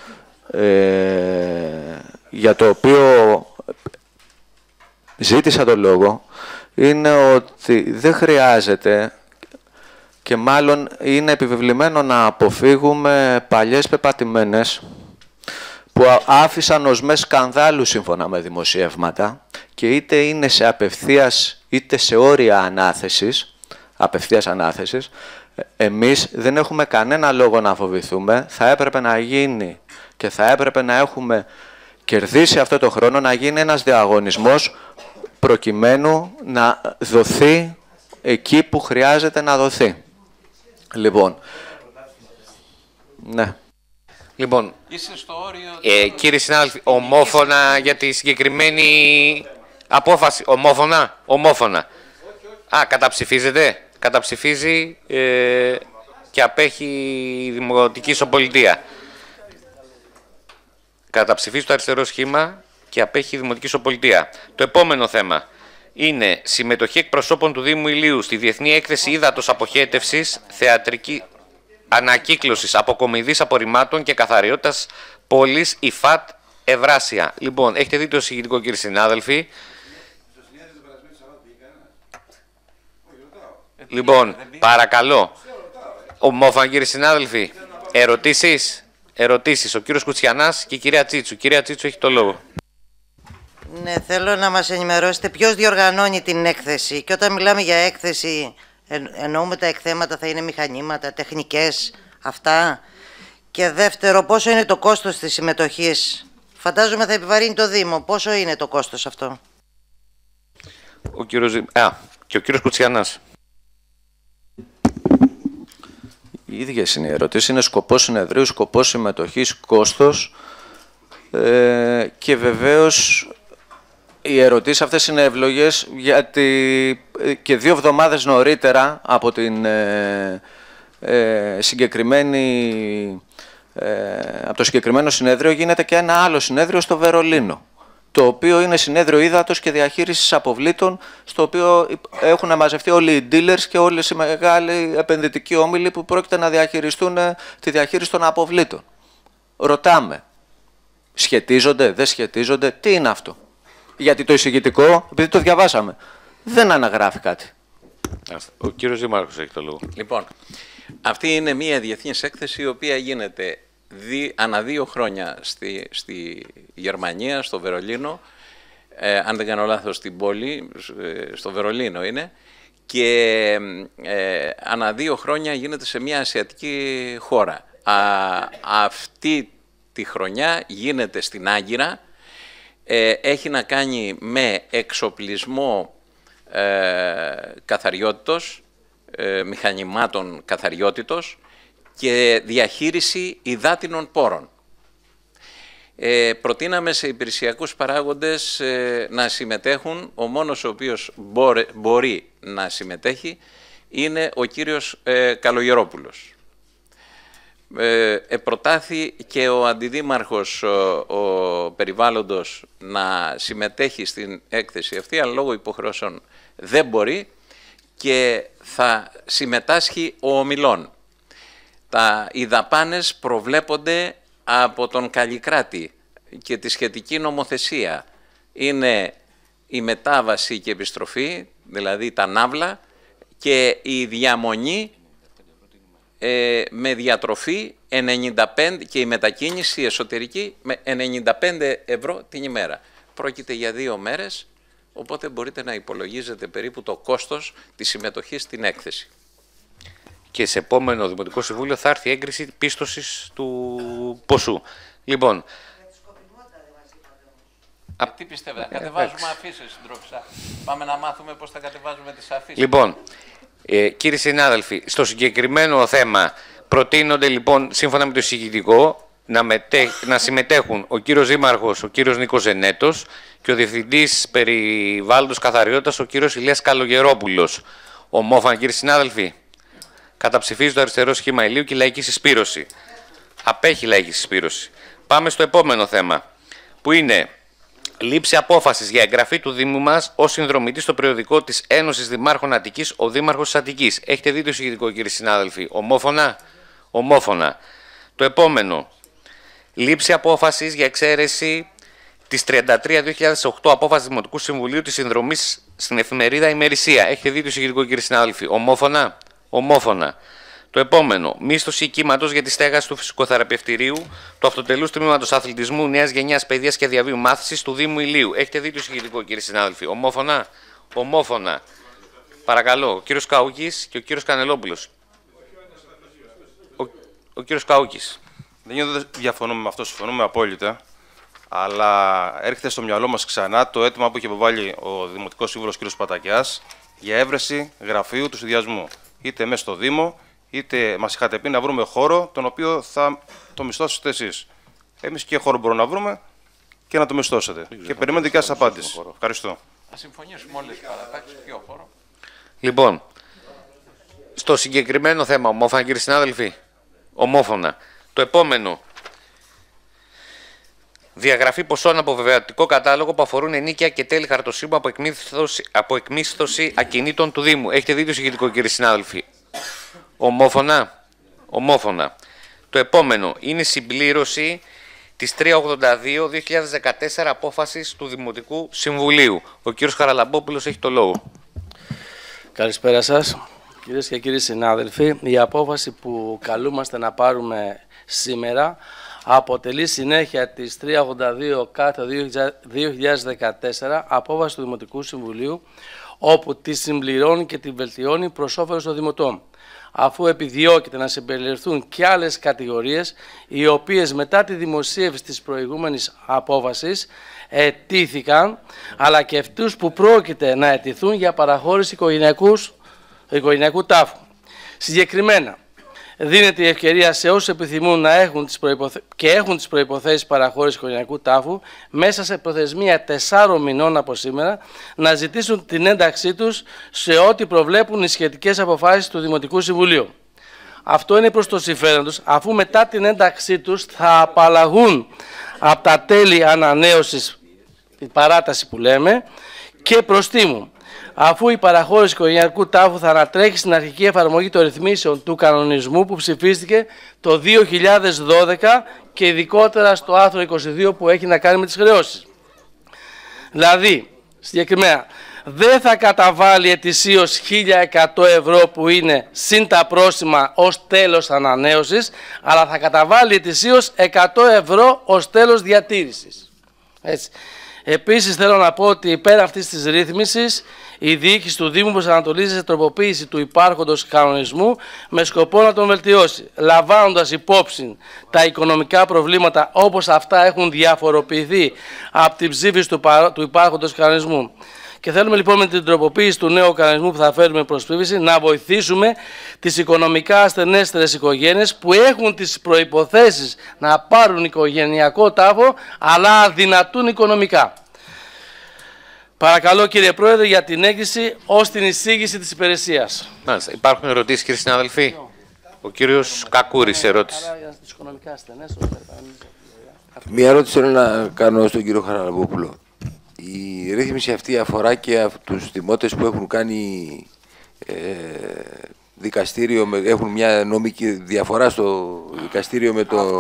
ε, για το οποίο ζήτησα το λόγο, είναι ότι δεν χρειάζεται και μάλλον είναι επιβεβλημένο να αποφύγουμε παλιές πεπατημένες που άφησαν ως με σκανδάλου σύμφωνα με δημοσιεύματα και είτε είναι σε απευθείας είτε σε όρια ανάθεσης, απευθείας ανάθεσης, εμείς δεν έχουμε κανένα λόγο να φοβηθούμε, θα έπρεπε να γίνει και θα έπρεπε να έχουμε κερδίσει αυτό το χρόνο, να γίνει ένας διαγωνισμός προκειμένου να δοθεί εκεί που χρειάζεται να δοθεί. Λοιπόν, ναι.
Λοιπόν,
Είσαι στο όριο...
ε, κύριε συνάδελφοι, ομόφωνα για τη συγκεκριμένη απόφαση. Ομόφωνα, ομόφωνα. Α, καταψηφίζεται. Καταψηφίζει ε, και απέχει η Δημοτική Ισοπολιτεία. Καταψηφίζει το αριστερό σχήμα και απέχει η Δημοτική Ισοπολιτεία. Το επόμενο θέμα είναι συμμετοχή εκπροσώπων του Δήμου Ηλίου στη Διεθνή Έκθεση Ύδατος Αποχέτευσης, Θεατρική Ανακύκλωσης, Αποκομιδής Απορριμμάτων και Καθαριότητας Πόλης ΙΦΑΤ Ευράσια. Λοιπόν, έχετε δει το εισηγητικό, κύριοι συνάδελφοι. Λοιπόν, παρακαλώ. Ομόφωνα, κύριοι συνάδελφοι. Ερωτήσεις. Ερωτήσεις. Ο κύριος Κουτσιανάς και η κυρία Τσίτσου. Κυρία Τσίτσου, έχει το λόγο.
Ναι, θέλω να μας ενημερώσετε ποιος διοργανώνει την έκθεση. Και όταν μιλάμε για έκθεση, εν, εννοούμε τα εκθέματα, θα είναι μηχανήματα, τεχνικές, αυτά. Και δεύτερο, πόσο είναι το κόστος της συμμετοχής. Φαντάζομαι θα επιβαρύνει το Δήμο. Πόσο είναι το κόστος αυτό.
Ο κύριος... Α, και ο κύριος Κουτσιανάς.
Οι ίδιες είναι οι ερωτήσεις. Είναι σκοπός συνεδρίου, σκοπός συμμετοχής, κόστος ε, και βεβαίως οι ερωτήσεις αυτές είναι εύλογες γιατί και δύο εβδομάδες νωρίτερα από την ε, ε, συγκεκριμένη, ε, από το συγκεκριμένο συνέδριο γίνεται και ένα άλλο συνέδριο στο Βερολίνο, το οποίο είναι συνέδριο ύδατος και διαχείρισης αποβλήτων, στο οποίο έχουν μαζευτεί όλοι οι dealers και όλες οι μεγάλοι επενδυτικοί όμιλοι που πρόκειται να διαχειριστούν τη διαχείριση των αποβλήτων. Ρωτάμε, σχετίζονται, δεν σχετίζονται, τι είναι αυτό. Γιατί το εισηγητικό, επειδή το διαβάσαμε, δεν αναγράφει κάτι.
Ο κύριος Δήμαρχος έχει το λόγο.
Λοιπόν, αυτή είναι μια διεθνής έκθεση η οποία γίνεται δι, ανά δύο χρόνια στη, στη Γερμανία, στο Βερολίνο, ε, αν δεν κάνω λάθος στην πόλη, ε, στο Βερολίνο είναι, και ε, ανά δύο χρόνια γίνεται σε μια ασιατική χώρα. Α, αυτή τη χρονιά γίνεται στην Άγκυρα, ε, έχει να κάνει με εξοπλισμό ε, καθαριότητος, ε, μηχανημάτων καθαριότητος και διαχείριση υδάτινων πόρων. Ε, προτείναμε σε υπηρεσιακούς παράγοντες ε, να συμμετέχουν. Ο μόνος ο οποίος μπορεί, μπορεί να συμμετέχει είναι ο κύριος ε, Καλογερόπουλος. Ε, ε, προτάθη και ο αντιδήμαρχος ο, ο περιβάλλοντος να συμμετέχει στην έκθεση αυτή, αλλά λόγω υποχρεώσεων δεν μπορεί και θα συμμετάσχει ο ομιλών. Τα, οι δαπάνες προβλέπονται από τον Καλλικράτη και τη σχετική νομοθεσία. Είναι η μετάβαση και επιστροφή, δηλαδή τα ναύλα, και η διαμονή ε, με διατροφή ενενήντα πέντε και η μετακίνηση εσωτερική με ενενήντα πέντε ευρώ την ημέρα. Πρόκειται για δύο μέρες, οπότε μπορείτε να υπολογίζετε περίπου το κόστος της συμμετοχής στην έκθεση.
Και σε επόμενο Δημοτικό Συμβούλιο θα έρθει η έγκριση πίστοσης του ποσού. Λοιπόν,
Α, τι πιστεύετε, κατεβάζουμε αφήσεις, συντρόφισσα. Πάμε να μάθουμε πώς θα κατεβάζουμε τις αφήσεις.
Λοιπόν, ε, κύριοι συνάδελφοι, στο συγκεκριμένο θέμα προτείνονται λοιπόν, σύμφωνα με το εισηγητικό, να, μετέ, να συμμετέχουν ο κύριος Δήμαρχος, ο κύριος Νίκος Ζενέτος και ο Διευθυντής Περιβάλλοντος Καθαριότητας, ο κύριος Ηλίας Καλογερόπουλος. Ομόφωνα, κύριοι συνάδελφοι. Καταψηφίζει το αριστερό σχήμα ηλίου και η λαϊκή συσπήρωση. Απέχει η λαϊκή συσπήρωση. Πάμε στο επόμενο θέμα, που είναι λήψη απόφασης για εγγραφή του Δήμου μας ως συνδρομητή στο περιοδικό της Ένωσης Δημάρχων Αττικής, ο Δήμαρχος της Αττικής. Έχετε δει το εισηγητικό, κύριοι συνάδελφοι? Ομόφωνα. Ομόφωνα. Το επόμενο. Λήψη απόφασης για εξαίρεση της τριάντα τρία δύο χιλιάδες οκτώ απόφαση Δημοτικού Συμβουλίου της συνδρομής στην εφημερίδα Ημερησία. Έχετε δει το εισηγητικό, κύριοι συνάδελφοι? Ομόφωνα. Ομόφωνα. Το επόμενο. Μίσθωση οικήματος για τη στέγαση του φυσικοθεραπευτηρίου του Αυτοτελούς Τμήματος Αθλητισμού Νέας Γενιάς Παιδείας και Διαβίου Μάθησης του Δήμου Ηλίου. Έχετε δει το εισηγητικό, κύριοι συνάδελφοι? Ομόφωνα. Ομόφωνα. Παρακαλώ, ο κύριος Καούκης και ο κύριος Κανελόπουλος. Ο, ο κύριος Καούκης.
Δεν γίνεται, διαφωνούμε με αυτό, συμφωνούμε απόλυτα. Αλλά έρχεται στο μυαλό μας ξανά το αίτημα που είχε υποβάλει ο Δημοτικός Σύμβουλος κ. Πατακιάς για έβρεση γραφείου του συνδυασμού. Είτε μέσα στο Δήμο, είτε μας είχατε πει να βρούμε χώρο τον οποίο θα το μισθώσετε εσείς. Εμείς και χώρο μπορούμε να βρούμε και να το μισθώσετε. Και περιμένετε και σας απάντηση. Ευχαριστώ.
Θα συμφωνήσουμε όλες τις παρατάξεις. Ποιο χώρο?
Λοιπόν, στο συγκεκριμένο θέμα, ομόφωνα, κύριοι συνάδελφοι? Ομόφωνα. Το επόμενο. Διαγραφή ποσών από βεβαιωτικό κατάλογο που αφορούν ενίκεια και τέλη χαρτοσύμου από εκμίσθωση, από εκμίσθωση ακινήτων του Δήμου. Έχετε δει το εισηγητικό, κύριοι συνάδελφοι? Ομόφωνα. Ομόφωνα. Το επόμενο είναι συμπλήρωση της τριακόσια ογδόντα δύο δύο χιλιάδες δεκατέσσερα απόφασης του Δημοτικού Συμβουλίου. Ο κύριος Χαραλαμπόπουλος έχει το λόγο.
Καλησπέρα σας. Κυρίες και κύριοι συνάδελφοι, η απόφαση που καλούμαστε να πάρουμε σήμερα αποτελεί συνέχεια της τριακόσια ογδόντα δύο κάθετο δύο χιλιάδες δεκατέσσερα απόφαση του Δημοτικού Συμβουλίου, όπου τη συμπληρώνει και τη βελτιώνει προς όφελος των δημοτών, αφού επιδιώκεται να συμπεριληφθούν και άλλες κατηγορίες, οι οποίες μετά τη δημοσίευση της προηγούμενης απόφασης αιτήθηκαν, αλλά και αυτούς που πρόκειται να αιτηθούν για παραχώρηση οικογενειακού τάφου. Συγκεκριμένα, δίνεται η ευκαιρία σε όσους επιθυμούν να έχουν τις προϋποθε... και έχουν τις προϋποθέσεις παραχώρησης οικογενειακού τάφου, μέσα σε προθεσμία τεσσάρων μηνών από σήμερα, να ζητήσουν την ένταξή τους σε ό,τι προβλέπουν οι σχετικές αποφάσεις του Δημοτικού Συμβουλίου. Αυτό είναι προς το συμφέρον τους, αφού μετά την ένταξή τους θα απαλλαγούν από τα τέλη ανανέωσης, η παράταση που λέμε, και προστίμου, αφού η παραχώρηση οικογενειακού τάφου θα ανατρέχει στην αρχική εφαρμογή των ρυθμίσεων του κανονισμού που ψηφίστηκε το δύο χιλιάδες δώδεκα και ειδικότερα στο άρθρο είκοσι δύο που έχει να κάνει με τις χρεώσεις. Δηλαδή, συγκεκριμένα, δεν θα καταβάλει ετησίως χίλια εκατό ευρώ που είναι συν τα πρόστιμα ως τέλος ανανέωσης, αλλά θα καταβάλει ετησίως εκατό ευρώ ως τέλος διατήρησης. Έτσι. Επίσης θέλω να πω ότι πέρα αυτής της ρύθμισης, η διοίκηση του Δήμου προσανατολίζει σε τροποποίηση του υπάρχοντος κανονισμού με σκοπό να τον βελτιώσει, λαμβάνοντας υπόψη τα οικονομικά προβλήματα όπως αυτά έχουν διαφοροποιηθεί από την ψήφιση του, του υπάρχοντος κανονισμού. Και θέλουμε λοιπόν με την τροποποίηση του νέου κανονισμού που θα φέρουμε προς ψήφιση να βοηθήσουμε τις οικονομικά ασθενέστερες οικογένειες που έχουν τις προϋποθέσεις να πάρουν οικογενειακό τάφο αλλά αδυνατούν οικονομικά. Παρακαλώ κύριε Πρόεδρε για την έγκριση ως την εισήγηση της υπηρεσίας.
Μάλιστα. Υπάρχουν ερωτήσεις κύριοι συνάδελφοι? Ο κύριος Κακούρης ερώτηση.
Μία ερώτηση θέλω να κάνω στον κύριο Χαραλαμπόπουλο. Η ρύθμιση αυτή αφορά και τους δημότες που έχουν κάνει ε, δικαστήριο, με, έχουν μια νομική διαφορά στο δικαστήριο με το...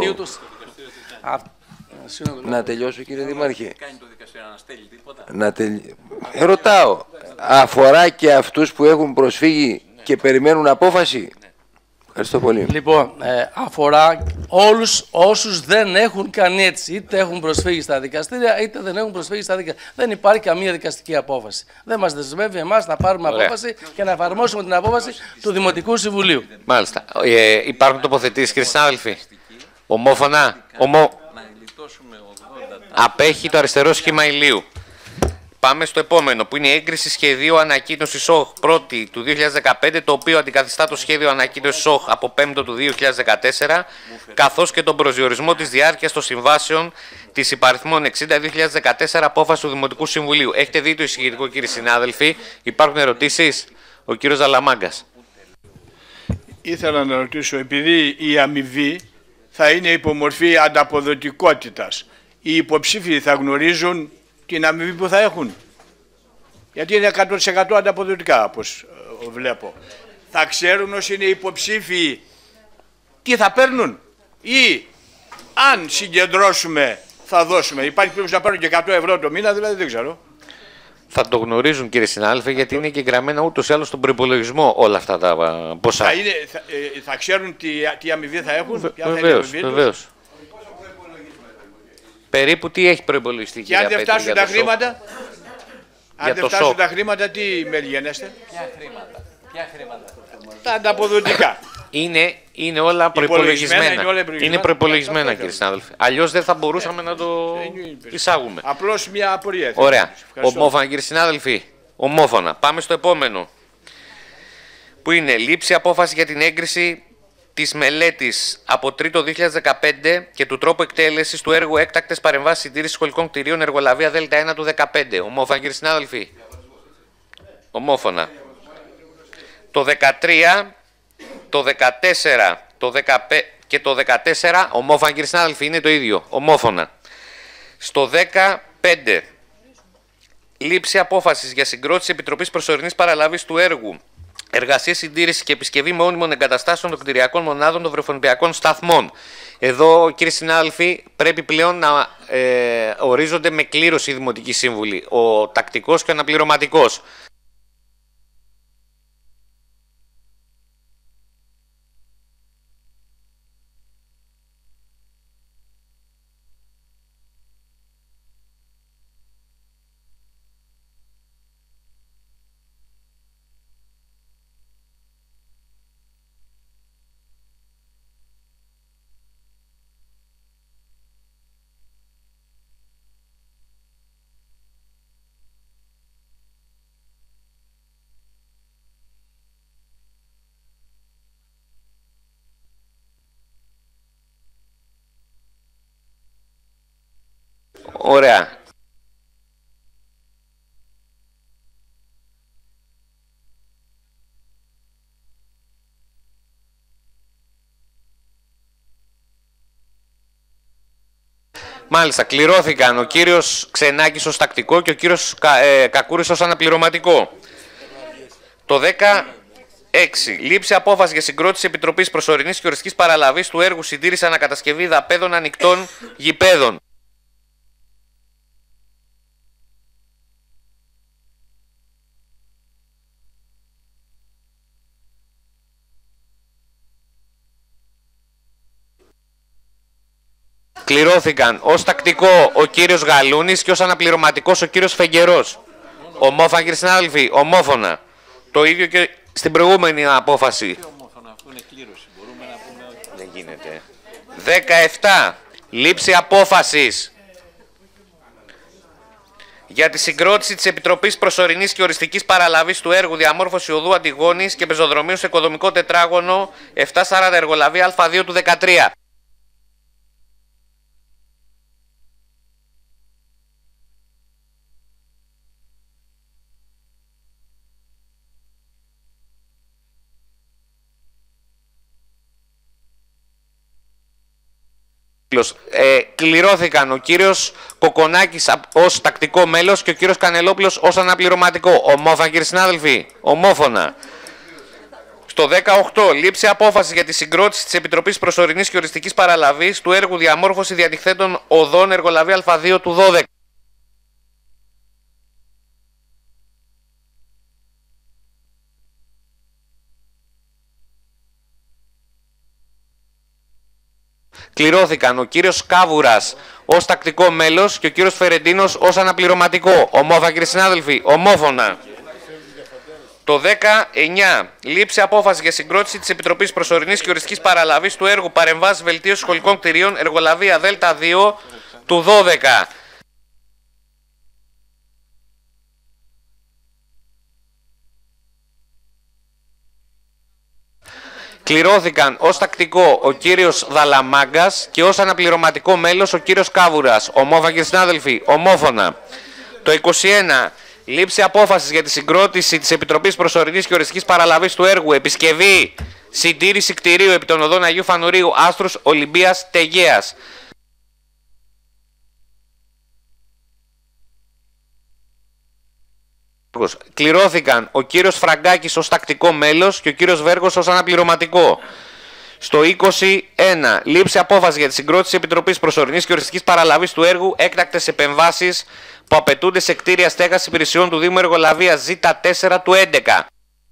Να τελειώσω κύριε Δήμαρχε.
Κάνει το δικαστήριο να στέλνει τίποτα.
Να τελ... ε, ρωτάω, αφορά και αυτούς που έχουν προσφύγει και περιμένουν απόφαση? Ευχαριστώ πολύ.
Λοιπόν, ε, αφορά όλους όσους δεν έχουν κάνει έτσι. Είτε έχουν προσφύγει στα δικαστήρια, είτε δεν έχουν προσφύγει στα δικαστήρια. Δεν υπάρχει καμία δικαστική απόφαση. Δεν μας δεσμεύει εμάς να πάρουμε Ωραία. απόφαση και να εφαρμόσουμε την απόφαση του Δημοτικού Συμβουλίου.
Μάλιστα. Ε, υπάρχουν τοποθετήσεις, κύριοι συνάδελφοι? Ομόφωνα. Ομο... Απέχει το αριστερό σχήμα ηλίου. Πάμε στο επόμενο, που είναι η έγκριση σχεδίου ανακοίνωσης ΟΧ πρώτη του δύο χιλιάδες δεκαπέντε, το οποίο αντικαθιστά το σχέδιο ανακοίνωσης ΟΧ από πέμπτο του δύο χιλιάδες δεκατέσσερα, καθώς και τον προσδιορισμό της διάρκειας των συμβάσεων της υπαριθμών εξήντα δύο χιλιάδες δεκατέσσερα απόφαση του Δημοτικού Συμβουλίου. Έχετε δει το εισηγητικό, κύριοι συνάδελφοι? Υπάρχουν ερωτήσεις? Ο κύριος Ζαλαμάγκας.
ήθελα να ρωτήσω, επειδή η αμοιβή θα είναι υπομορφή ανταποδοτικότητας, οι υποψήφοι θα γνωρίζουν την αμοιβή που θα έχουν? Γιατί είναι εκατό τοις εκατό ανταποδοτικά, όπως βλέπω. Θα ξέρουν όσοι είναι υποψήφοι τι θα παίρνουν, ή αν συγκεντρώσουμε θα δώσουμε? Υπάρχει περίπτωση να παίρνουν και εκατό ευρώ το μήνα, δηλαδή δεν ξέρω.
Θα το γνωρίζουν, κύριε συνάδελφε, γιατί είναι και γραμμένα ούτως ή άλλως στον προϋπολογισμό όλα αυτά τα ποσά.
Θα, είναι, θα, ε, θα ξέρουν τι, τι αμοιβή θα έχουν?
Βεβαίως, βεβαίως. Περίπου τι έχει προϋπολογιστεί,
και αν δεν φτάσουν τα χρήματα, αν δεν φτάσουν
σοκ.
τα χρήματα, τι μελγενέστε?
Ποια χρήματα, ποια χρήματα?
Τα ανταποδοτικά.
Είναι, είναι όλα προϋπολογισμένα.
Είναι, όλα
είναι προϋπολογισμένα, κύριε συνάδελφε. Αλλιώς δεν θα μπορούσαμε να το εισάγουμε.
Απλώς μια απορία.
Ωραία. Ομόφωνα, κύριε συνάδελφοι. Ομόφωνα. Πάμε στο επόμενο. Που είναι λήψη απόφαση για την έγκριση της μελέτης από τρίτο δύο χιλιάδες δεκαπέντε και του τρόπου εκτέλεσης του έργου έκτακτες παρεμβάσεις συντήρησης σχολικών κτηρίων εργολαβία Δέλτα ένα του δεκαπέντε. Ομόφωνα, κύριε συνάδελφοι. Ομόφωνα. Το δεκατρία, το δεκατέσσερα, το δεκαπέντε και το δεκατέσσερα, ομόφωνα, κύριε συνάδελφοι, είναι το ίδιο. Ομόφωνα. Στο δεκαπέντε, λήψη απόφασης για συγκρότηση Επιτροπής Προσωρινής Παραλαβής του έργου εργασίες συντήρησης και επισκευή μόνιμων εγκαταστάσεων των κτηριακών μονάδων των βρεφονιπιακών σταθμών. Εδώ, κύριε συνάδελφοι, πρέπει πλέον να ε, ορίζονται με κλήρωση οι δημοτικοί σύμβουλοι, ο τακτικός και ο αναπληρωματικός. Ωραία. Μάλιστα, κληρώθηκαν ο κύριος Ξενάκης ως τακτικό και ο κύριος Κα, ε, Κακούρης ως αναπληρωματικό. Το δεκαέξι. Λήψη απόφαση για συγκρότηση Επιτροπής Προσωρινής και Οριστικής Παραλαβής του έργου συντήρηση ανακατασκευή δαπέδων ανοιχτών γηπέδων. Κληρώθηκαν ως τακτικό ο κύριος Γαλούνης και ως αναπληρωματικός ο κύριος Φεγγερός. Ομόφωνα, κύριε συνάδελφοι, ομόφωνα. Το ίδιο και στην προηγούμενη απόφαση.
Ομόφωνα, αυτό είναι κλήρωση. Μπορούμε να πούμε ότι...
Δεν γίνεται. δεκαεπτά. Λήψη απόφασης για τη συγκρότηση της Επιτροπής Προσωρινής και Οριστικής Παραλαβής του έργου διαμόρφωση οδού Αντιγόνης και πεζοδρομίου σε οικοδομικό τετράγωνο επτακόσια σαράντα εργολαβία Α δύο του δεκατρία. Ε, κληρώθηκαν ο κύριος Κοκονάκης ως τακτικό μέλος και ο κύριος Κανελόπουλος ως αναπληρωματικό. Ομόφωνα, κύριε συνάδελφοι, ομόφωνα. Στο δεκαοκτώ, λήψη απόφαση για τη συγκρότηση της Επιτροπής Προσωρινής και Οριστικής Παραλαβής του έργου διαμόρφωση διατυχθέντων οδών εργολαβία Α δύο του δώδεκα. Κληρώθηκαν ο κύριος Κάβουρας ως τακτικό μέλος και ο κύριος Φερεντίνος ως αναπληρωματικό. Ομόφωνα, κύριε συνάδελφοι, ομόφωνα. Το δεκαεννιά. Λήψη απόφαση για συγκρότηση της Επιτροπής Προσωρινής και Οριστικής Παραλαβής του έργου παρεμβάσεις βελτίωσης σχολικών κτηρίων εργολαβία Δέλτα δύο του δώδεκα. Κληρώθηκαν ως τακτικό ο κύριος Δαλαμάγκας και ως αναπληρωματικό μέλος ο κύριος Κάβουρας. Ομόφωνα, κύριε συνάδελφοι, ομόφωνα. Το είκοσι ένα. Λήψη απόφασης για τη συγκρότηση της Επιτροπής Προσωρινής και Οριστικής Παραλαβής του έργου επισκευή Συντήρηση κτηρίου επί των οδών Αγίου Φανουρίου, Άστρους, Ολυμπίας, Τεγέας. Κληρώθηκαν ο κύριος Φραγκάκης ως τακτικό μέλος και ο κύριος Βέργος ως αναπληρωματικό. Στο είκοσι ένα, λήψη απόφαση για τη συγκρότηση Επιτροπής Προσωρινής και Οριστικής Παραλαβής του έργου έκτακτες επεμβάσεις που απαιτούνται σε κτίρια στέγασης υπηρεσιών του Δήμου Εργολαβίας Ζ τέσσερα του έντεκα.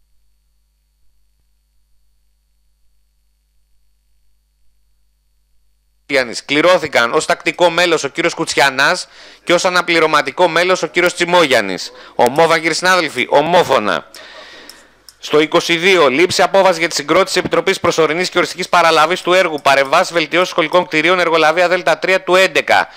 Κληρώθηκαν ως τακτικό μέλος ο κύριος Κουτσιανάς και ως αναπληρωματικό μέλος ο κύριος Τσιμόγιαννης. Ομόφωνα, κύριοι συνάδελφοι, ομόφωνα. Στο είκοσι δύο, λήψη απόφαση για τη συγκρότηση Επιτροπής Προσωρινής και Οριστικής Παραλαβής του έργου παρεμβάσεις βελτιώσεις σχολικών κτηρίων Εργολαβία Δ τρία του έντεκα.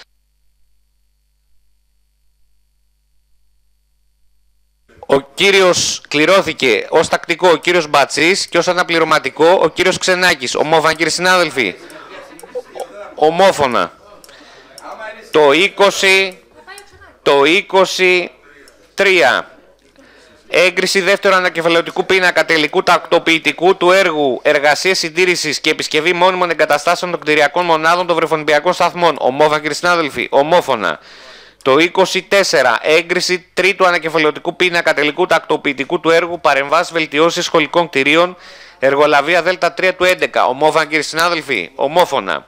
Ο κύριος κληρώθηκε ως τακτικό ο κύριος Μπατσής και ως αναπληρωματικό ο κύριος Ξενάκης. Ομόφωνα, κύριοι συνάδελφοι. Ομόφωνα. Το είκοσι, το είκοσι τρία. Έγκριση δεύτερου ανακεφαλαιωτικού πίνακα τελικού τακτοποιητικού του έργου εργασίες συντήρησης και επισκευή μόνιμων εγκαταστάσεων των κτηριακών μονάδων των βρεφονιπιακών σταθμών. Ομόφωνα, κύριοι συνάδελφοι. Ομόφωνα. Το είκοσι τέσσερα. Έγκριση τρίτου ανακεφαλαιωτικού πίνακα τελικού τακτοποιητικού του έργου παρεμβάσεις βελτιώσεις σχολικών κτηρίων Εργολαβία Δ τρία του έντεκα. Ομόφωνα, κύριοι συνάδελφοι. Ομόφωνα.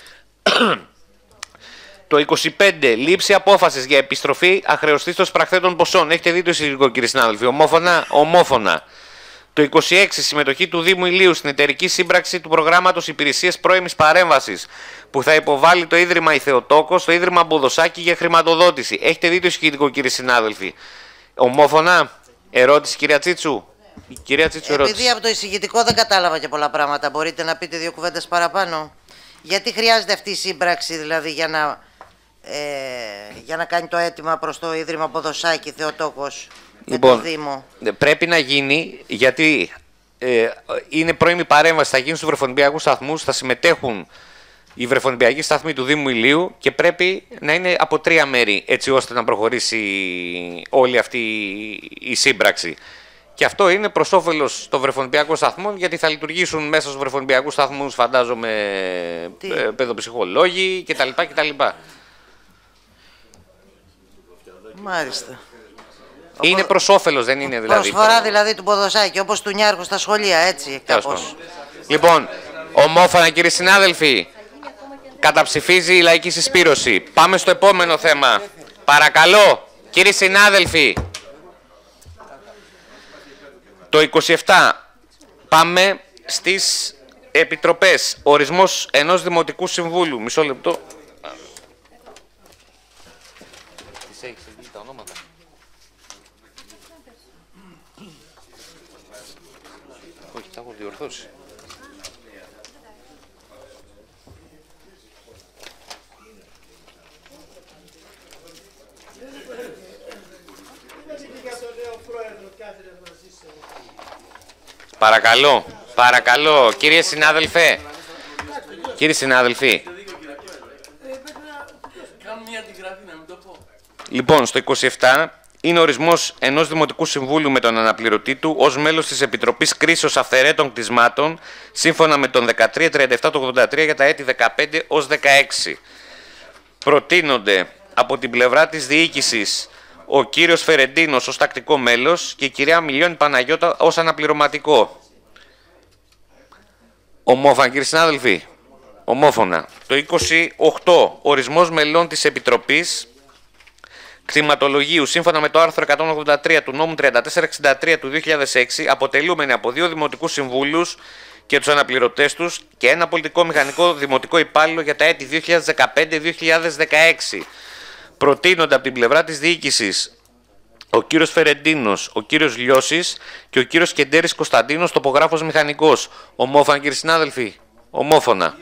Το είκοσι πέντε. Λήψη απόφασης για επιστροφή αχρεωστήτως πραχθέτων ποσών. Έχετε δει το εισηγητικό, κύριοι συνάδελφοι. Ομόφωνα. Ομόφωνα. Το είκοσι έξι. Συμμετοχή του Δήμου Ηλίου στην εταιρική σύμπραξη του προγράμματος Υπηρεσίες Πρώιμης Παρέμβασης που θα υποβάλει το Ίδρυμα Ιθεοτόκο στο Ίδρυμα Μπουδοσάκη για χρηματοδότηση. Έχετε δει το εισηγητικό, κύριοι συνάδελφοι. Ομόφωνα. Ερώτηση, κυρία Τσίτσου. Η κυρία Τσίτσου, ερώτηση.
Επειδή από το εισηγητικό δεν κατάλαβα και πολλά πράγματα, μπορείτε να πείτε δύο κουβέντες παραπάνω. Γιατί χρειάζεται αυτή η σύμπραξη, δηλαδή, για να, ε, για να κάνει το αίτημα προς το Ίδρυμα Ποδοσάκη, Θεοτόκος,
λοιπόν,
με το Δήμο.
Πρέπει να γίνει, γιατί ε, είναι πρώιμη παρέμβαση, θα γίνει στους βρεφονιπιακούς σταθμούς, θα συμμετέχουν οι βρεφονιπιακοί σταθμοί του Δήμου Ηλίου και πρέπει να είναι από τρία μέρη, έτσι ώστε να προχωρήσει όλη αυτή η σύμπραξη. Και αυτό είναι προς όφελος των βρεφονιπιακών σταθμών, γιατί θα λειτουργήσουν μέσα στους βρεφονιπιακούς σταθμούς, φαντάζομαι, ε, παιδοψυχολόγοι κτλ. κτλ.
Μάλιστα.
Είναι προς όφελος, δεν είναι δηλαδή.
Προσφορά δηλαδή του Ποδοσάκη, όπως του Νιάρχου στα σχολεία, έτσι. Κάπως.
Λοιπόν, ομόφωνα, κύριοι συνάδελφοι, καταψηφίζει η λαϊκή συσπήρωση. Πάμε στο επόμενο θέμα. Παρακαλώ, κύριοι συνάδελφοι. Το είκοσι επτά. Πάμε στις επιτροπές. Ορισμός ενός Δημοτικού Συμβούλου. Μισό λεπτό. Τις έχεις δει τα ονόματα. Όχι, τα έχω διορθώσει. Παρακαλώ, παρακαλώ, κύριε συνάδελφε. Κύριοι συνάδελφοι. Λοιπόν, στο είκοσι επτά είναι ορισμός ενός Δημοτικού Συμβούλου με τον αναπληρωτή του ως μέλος της Επιτροπής Κρίσεως Αυθαιρέτων Κτισμάτων, σύμφωνα με τον δεκατρία τριάντα επτά του ογδόντα τρία για τα έτη δεκαπέντε ως δεκαέξι. Προτείνονται από την πλευρά της διοίκησης ο κύριος Φερεντίνος ως τακτικό μέλος και η κυρία Μιλιώνη Παναγιώτα ως αναπληρωματικό. Ομόφωνα, κύριοι συνάδελφοι. Ομόφωνα. Το είκοσι οκτώ. Ορισμός μελών της Επιτροπής Κτηματολογίου σύμφωνα με το άρθρο εκατόν ογδόντα τρία του νόμου τριάντα τέσσερα εξήντα τρία του δύο χιλιάδες έξι, αποτελούμενοι από δύο δημοτικούς συμβούλους και τους αναπληρωτές τους και ένα πολιτικό μηχανικό δημοτικό υπάλληλο για τα έτη δύο χιλιάδες δεκαπέντε δύο χιλιάδες δεκαέξι. Προτείνονται από την πλευρά της διοίκησης ο κύριος Φερεντίνος, ο κύριος Λιώσης και ο κύριος Κεντέρης Κωνσταντίνος, τοπογράφος μηχανικός. Ομόφωνα, κύριοι συνάδελφοι. Ομόφωνα.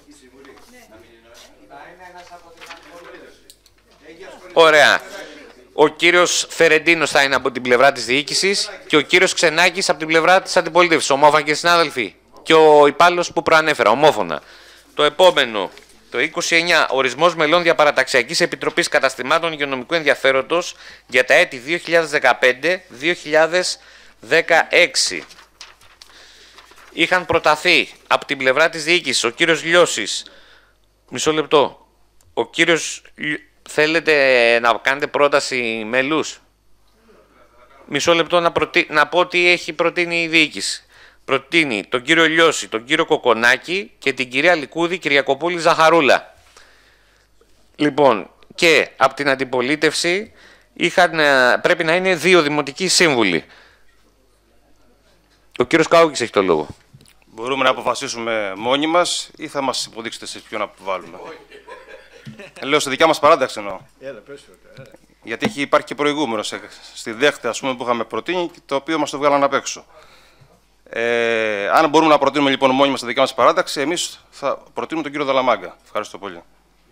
Ωραία. Ο κύριος Φερεντίνος θα είναι από την πλευρά της διοίκησης και ο κύριος Ξενάκης από την πλευρά της αντιπολίτευσης. Ομόφωνα, κύριοι συνάδελφοι. Και ο υπάλληλος που προανέφερα. Ομόφωνα. Το επόμενο. Το είκοσι εννιά. Ορισμός μελών Διαπαραταξιακής Επιτροπής Καταστημάτων Υγειονομικού Ενδιαφέροντος για τα έτη δύο χιλιάδες δεκαπέντε δύο χιλιάδες δεκαέξι. είχαν προταθεί από την πλευρά της διοίκησης, ο κύριος Λιώσης, μισό λεπτό, ο κύριος, θέλετε να κάνετε πρόταση μέλους? Μισό λεπτό να, προτι... να πω τι έχει προτείνει η διοίκηση. Προτείνει τον κύριο Λιώση, τον κύριο Κοκονάκη και την κυρία Λικούδη Κυριακοπούλη Ζαχαρούλα. Λοιπόν, και από την αντιπολίτευση είχαν, πρέπει να είναι δύο δημοτικοί σύμβουλοι. Ο κύριος Καούκης έχει το λόγο.
Μπορούμε να αποφασίσουμε μόνοι μας ή θα μας υποδείξετε εσείς ποιον να βάλουμε? Λέω στη δικιά μας παράταξη εννοώ. Γιατί έχει υπάρχει και προηγούμενο στη δέχτη, ας πούμε, που είχαμε προτείνει, το οποίο μας το βγάλαν απ' έξω. Ε, αν μπορούμε να προτείνουμε λοιπόν μόνοι μας στη δικιά μας παράταξη, εμείς θα προτείνουμε τον κύριο Δαλαμάγκα. Ευχαριστώ πολύ.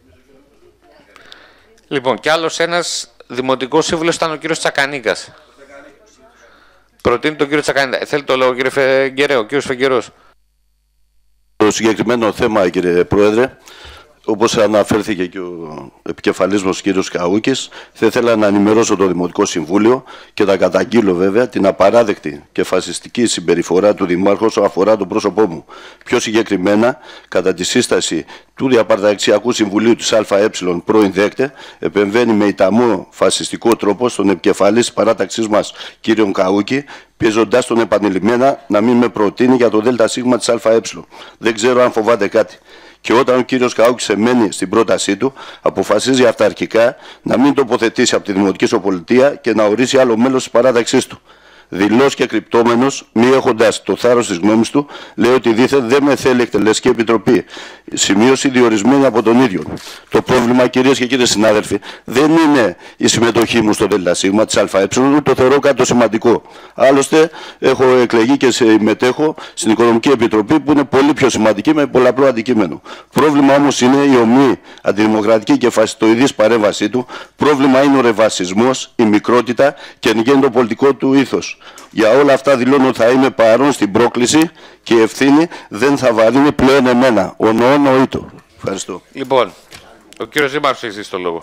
Λοιπόν, κι άλλος ένας δημοτικός σύμβουλος ήταν ο κύριος Τσακανίκας. Προτείνει τον κύριο Τσακανίκα. Θέλει το λόγο, κύριε Φεγγερέο, ο κύριος Φεγγερός.
Το συγκεκριμένο θέμα, κύριε Πρόεδρε, όπως αναφέρθηκε και ο επικεφαλής μας κύριος Καούκης, θα ήθελα να ενημερώσω το Δημοτικό Συμβούλιο και να καταγγείλω βέβαια την απαράδεκτη και φασιστική συμπεριφορά του Δημάρχου όσον αφορά το πρόσωπό μου. Πιο συγκεκριμένα, κατά τη σύσταση του Διαπαρταξιακού Συμβουλίου της ΑΕ πρώην ΔΕΚΤΕ, επεμβαίνει με ηταμό φασιστικό τρόπο στον επικεφαλής της παράταξής μας κύριον Καούκη, πιέζοντας τον επανειλημμένα να μην με προτείνει για το ΔΣ της ΑΕ. Δεν ξέρω αν φοβάται κάτι. Και όταν ο κύριος Καούκης εμένει στην πρότασή του, αποφασίζει αυταρχικά να μην τοποθετήσει από τη Δημοτική Ισοπολιτεία και να ορίσει άλλο μέλος της παράταξής του. Δηλώς και κρυπτόμενος, μη έχοντας το θάρρος της γνώμης του, λέει ότι δήθεν δεν με θέλει εκτελεστική επιτροπή. Σημείωση διορισμένη από τον ίδιο. Το πρόβλημα, κυρίες και κύριοι συνάδελφοι, δεν είναι η συμμετοχή μου στο ΔΣ της ΑΕ, το θεωρώ κάτι το σημαντικό. Άλλωστε, έχω εκλεγεί και συμμετέχω στην Οικονομική Επιτροπή, που είναι πολύ πιο σημαντική με πολλαπλό αντικείμενο. Πρόβλημα όμως είναι η ομή αντιδημοκρατική και φασιστοειδής παρέμβασή του. Πρόβλημα είναι ο ρεβασισμός, η μικρότητα και εν γέννη το πολιτικό του ήθος. Για όλα αυτά δηλώνω ότι θα είμαι παρόν στην πρόκληση και η ευθύνη δεν θα βαρύνει πλέον εμένα. Ο νοό νοήτο. Ευχαριστώ.
Λοιπόν, ο κύριος Δήμαρχος έχει ζήσει το λόγο.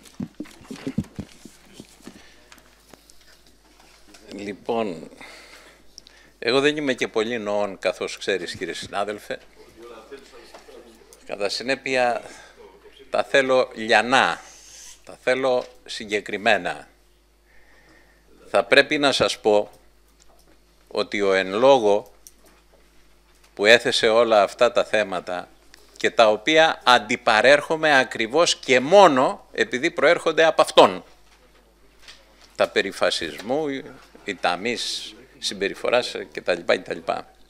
Λοιπόν, εγώ δεν είμαι και πολύ νοών, καθώς ξέρεις, κύριε συνάδελφε. Κατά συνέπεια, τα θέλω λιανά, τα θέλω συγκεκριμένα. Θα πρέπει να σας πω ότι ο εν λόγω που έθεσε όλα αυτά τα θέματα και τα οποία αντιπαρέρχομαι ακριβώς και μόνο επειδή προέρχονται από αυτόν. Τα περί φασισμού, η ταμής συμπεριφοράς κτλ. κτλ.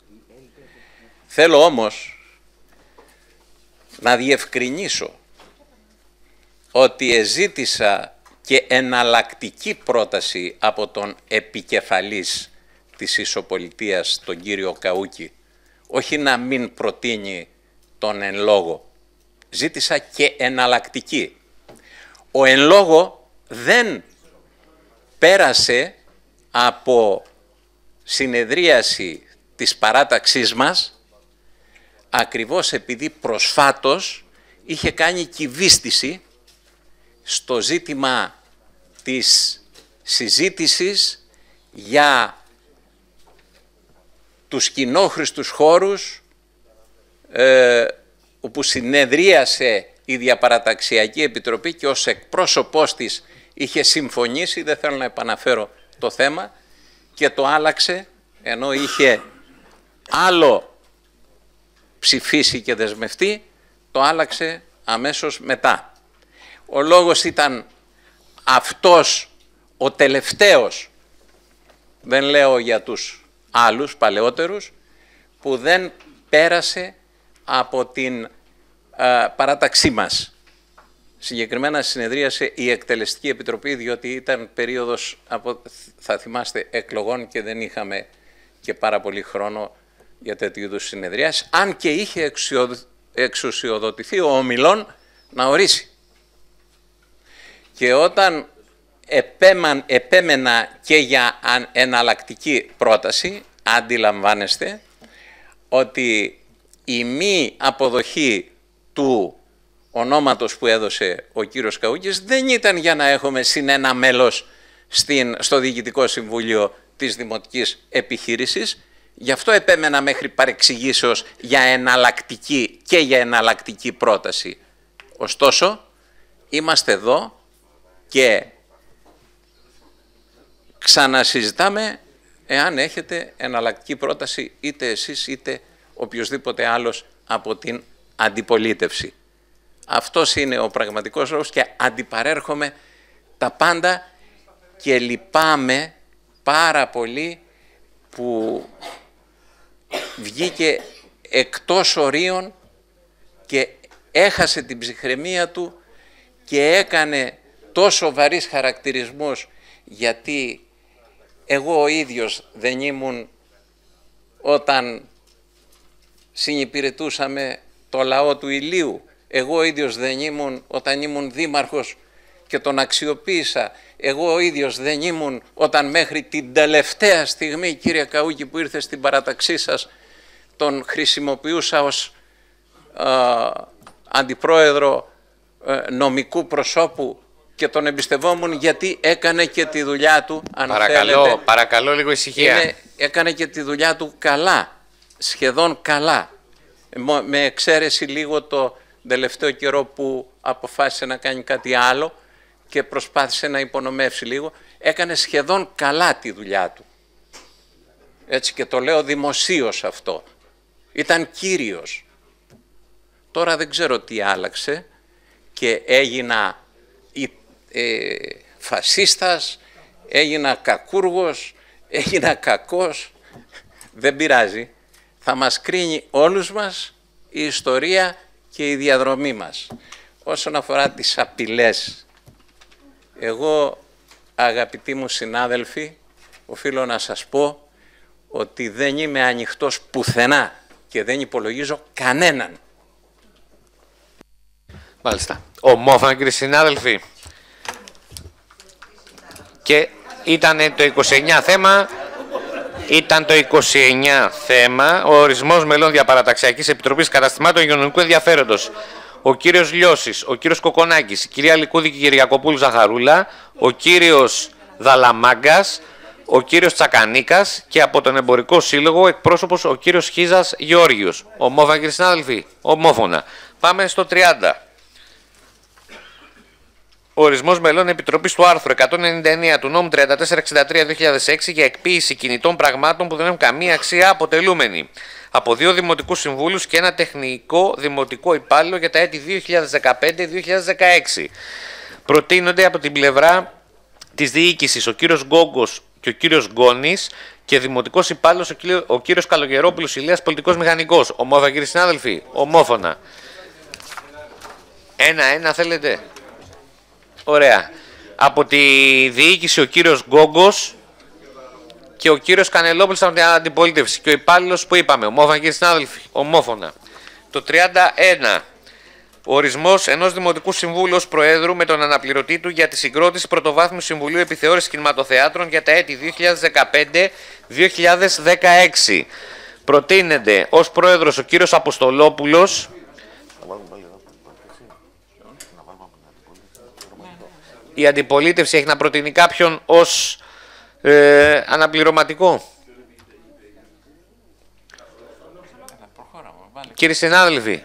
Θέλω όμως να διευκρινίσω ότι εζήτησα και εναλλακτική πρόταση από τον επικεφαλής της Ισοπολιτείας, τον κύριο Καούκη, όχι να μην προτείνει τον εν λόγω. Ζήτησα και εναλλακτική. Ο εν λόγω δεν πέρασε από συνεδρίαση της παράταξής μας, ακριβώς επειδή προσφάτως είχε κάνει κυβίστηση στο ζήτημα της συζήτησης για τους κοινόχρηστους χώρους, ε, όπου συνεδρίασε η Διαπαραταξιακή Επιτροπή και ως εκπρόσωπός της είχε συμφωνήσει, δεν θέλω να επαναφέρω το θέμα, και το άλλαξε, ενώ είχε άλλο ψηφίσει και δεσμευτεί, το άλλαξε αμέσως μετά. Ο λόγος ήταν αυτός ο τελευταίος, δεν λέω για τους άλλους παλαιότερους, που δεν πέρασε από την α, παράταξή μας. Συγκεκριμένα συνεδρίασε η Εκτελεστική Επιτροπή, διότι ήταν περίοδος, από, θα θυμάστε, εκλογών και δεν είχαμε και πάρα πολύ χρόνο για τέτοιου είδους συνεδριάσεις, αν και είχε εξουσιοδοτηθεί ο ομιλών να ορίσει. Και όταν επέμαν, επέμενα και για εναλλακτική πρόταση, αντιλαμβάνεστε ότι η μη αποδοχή του ονόματος που έδωσε ο κύριος Καούκης δεν ήταν για να έχουμε συν ένα μέλος στην, στο Διοικητικό Συμβούλιο της Δημοτικής Επιχείρησης, Γι' αυτό επέμενα μέχρι παρεξηγήσεως για εναλλακτική και για εναλλακτική πρόταση. Ωστόσο, είμαστε εδώ και ξανασυζητάμε εάν έχετε εναλλακτική πρόταση είτε εσείς είτε οποιοσδήποτε άλλος από την αντιπολίτευση. Αυτός είναι ο πραγματικός λόγος και αντιπαρέρχομαι τα πάντα και λυπάμαι πάρα πολύ που βγήκε εκτός ορίων και έχασε την ψυχραιμία του και έκανε τόσο βαρύς χαρακτηρισμούς, γιατί εγώ ο ίδιος δεν ήμουν όταν συνυπηρετούσαμε το λαό του Ηλίου. Εγώ ο ίδιος δεν ήμουν όταν ήμουν δήμαρχος και τον αξιοποίησα. Εγώ ο ίδιος δεν ήμουν όταν μέχρι την τελευταία στιγμή, κύριε Καούκη, που ήρθε στην παράταξή σας, τον χρησιμοποιούσα ως ε, αντιπρόεδρο ε, νομικού προσώπου και τον εμπιστευόμουν γιατί έκανε και τη δουλειά του, αν
παρακαλώ,
θέλετε.
Παρακαλώ λίγο ησυχία.
Είναι, έκανε και τη δουλειά του καλά, σχεδόν καλά. Με εξαίρεση λίγο το τελευταίο καιρό που αποφάσισε να κάνει κάτι άλλο και προσπάθησε να υπονομεύσει λίγο, έκανε σχεδόν καλά τη δουλειά του. Έτσι, και το λέω δημοσίως αυτό. Ήταν κύριος. Τώρα δεν ξέρω τι άλλαξε και έγινα ε, φασίστας, έγινα κακούργος, έγινα κακός. Δεν πειράζει. Θα μας κρίνει όλους μας η ιστορία και η διαδρομή μας. Όσον αφορά τις απειλές, εγώ, αγαπητοί μου συνάδελφοι, οφείλω να σας πω ότι δεν είμαι ανοιχτός πουθενά και δεν υπολογίζω κανέναν.
Μάλιστα. Ομόφωνα, κύριοι συνάδελφοι. Και ήταν το είκοσι εννιά θέμα, ήταν το είκοσι εννιά θέμα, ο ορισμός μελών διαπαραταξιακής επιτροπής καταστημάτων υγειονομικού ενδιαφέροντος. Ο κύριος Λιώσης, ο κύριος Κοκονάκης, η κυρία Λικούδη και η Κυριακοπούλου Ζαχαρούλα, ο κύριος Δαλαμάγκας, ο κύριος Τσακανίκας και από τον Εμπορικό Σύλλογο εκπρόσωπος ο κύριος Χίζας Γεώργιος. Ομόφωνα, κύριοι συνάδελφοι, ομόφωνα. Πάμε στο τριάντα. Ο ορισμός μελών επιτροπής του άρθρου εκατόν ενενήντα εννέα του νόμου τριάντα τέσσερα εξήντα τρία δύο χιλιάδες έξι για εκποίηση κινητών πραγμάτων που δεν έχουν καμία αξία, αποτελούμενοι από δύο δημοτικούς συμβούλους και ένα τεχνικό δημοτικό υπάλληλο για τα έτη δύο χιλιάδες δεκαπέντε δύο χιλιάδες δεκαέξι. Προτείνονται από την πλευρά της διοίκησης ο κύριος Γκόγκος και ο κύριος Γκόνης και δημοτικός υπάλληλος ο κύριος Καλογερόπουλος Ηλίας, πολιτικός μηχανικός. Ομόφωνα, κύριοι συνάδελφοι, ομόφωνα. Ένα-ένα θέλετε. Ωραία. Από τη διοίκηση ο κύριος Γκόγκος και ο κύριος Κανελόπουλος από την αντιπολίτευση και ο υπάλληλος που είπαμε. Ομόφωνα, κύριοι συνάδελφοι, ομόφωνα. Το τριάντα ένα. Ο ορισμός ενός Δημοτικού Συμβούλου ως Προέδρου με τον αναπληρωτή του για τη συγκρότηση Πρωτοβάθμιου Συμβουλίου Επιθεώρησης Κινηματοθεάτρων για τα έτη δύο χιλιάδες δεκαπέντε δύο χιλιάδες δεκαέξι. Προτείνεται ως Πρόεδρος ο κύριος Αποστολόπουλος. Η αντιπολίτευση έχει να προτείνει κάποιον ως ε, αναπληρωματικό. Κύριοι συνάδελφοι.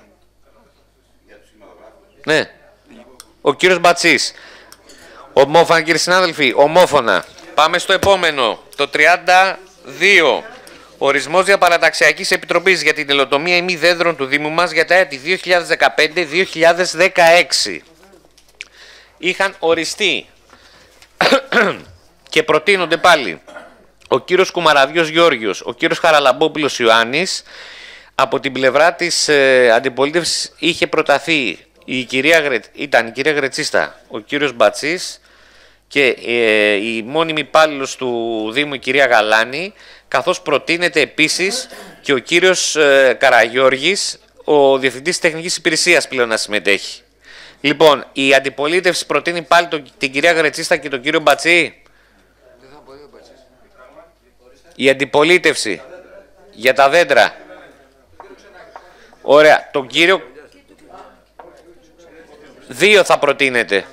Ναι. Ο κύριος Μπατσής. Ομόφωνα, κύριοι συνάδελφοι. Ομόφωνα. Πάμε στο επόμενο. Το τριάντα δύο. Ορισμός διαπαραταξιακής επιτροπής για την τελοτομία ημί δέντρων του Δήμου μας για τα έτη δύο χιλιάδες δεκαπέντε δύο χιλιάδες δεκαέξι. Είχαν οριστεί και προτείνονται πάλι ο κύριος Κουμαραδιός Γιώργιος, ο κύριος Χαραλαμπόπουλος Ιωάννης. Από την πλευρά της ε, αντιπολίτευσης είχε προταθεί η κυρία Γρε... ήταν η κυρία Γρετσίστα, ο κύριος Μπατσής και ε, η μόνιμη υπάλληλος του Δήμου η κυρία Γαλάνη, καθώς προτείνεται επίσης και ο κύριος ε, Καραγιώργης, ο Διευθυντής Τεχνικής Υπηρεσίας πλέον να συμμετέχει. Λοιπόν, η αντιπολίτευση προτείνει πάλι τον, την κυρία Γρετσίστα και τον κύριο Μπατσί. Η αντιπολίτευση για τα δέντρα. Ωραία, τον κύριο... Δύο θα προτείνετε.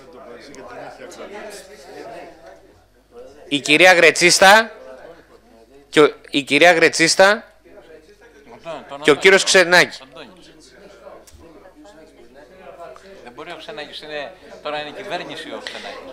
Η κυρία Γρετσίστα και ο... η κυρία Γρετσίστα και ο κύριος Ξενάκη.
Δεν μπορεί ο Ξενάκης, είναι, τώρα είναι κυβέρνηση ο Ξενάκης.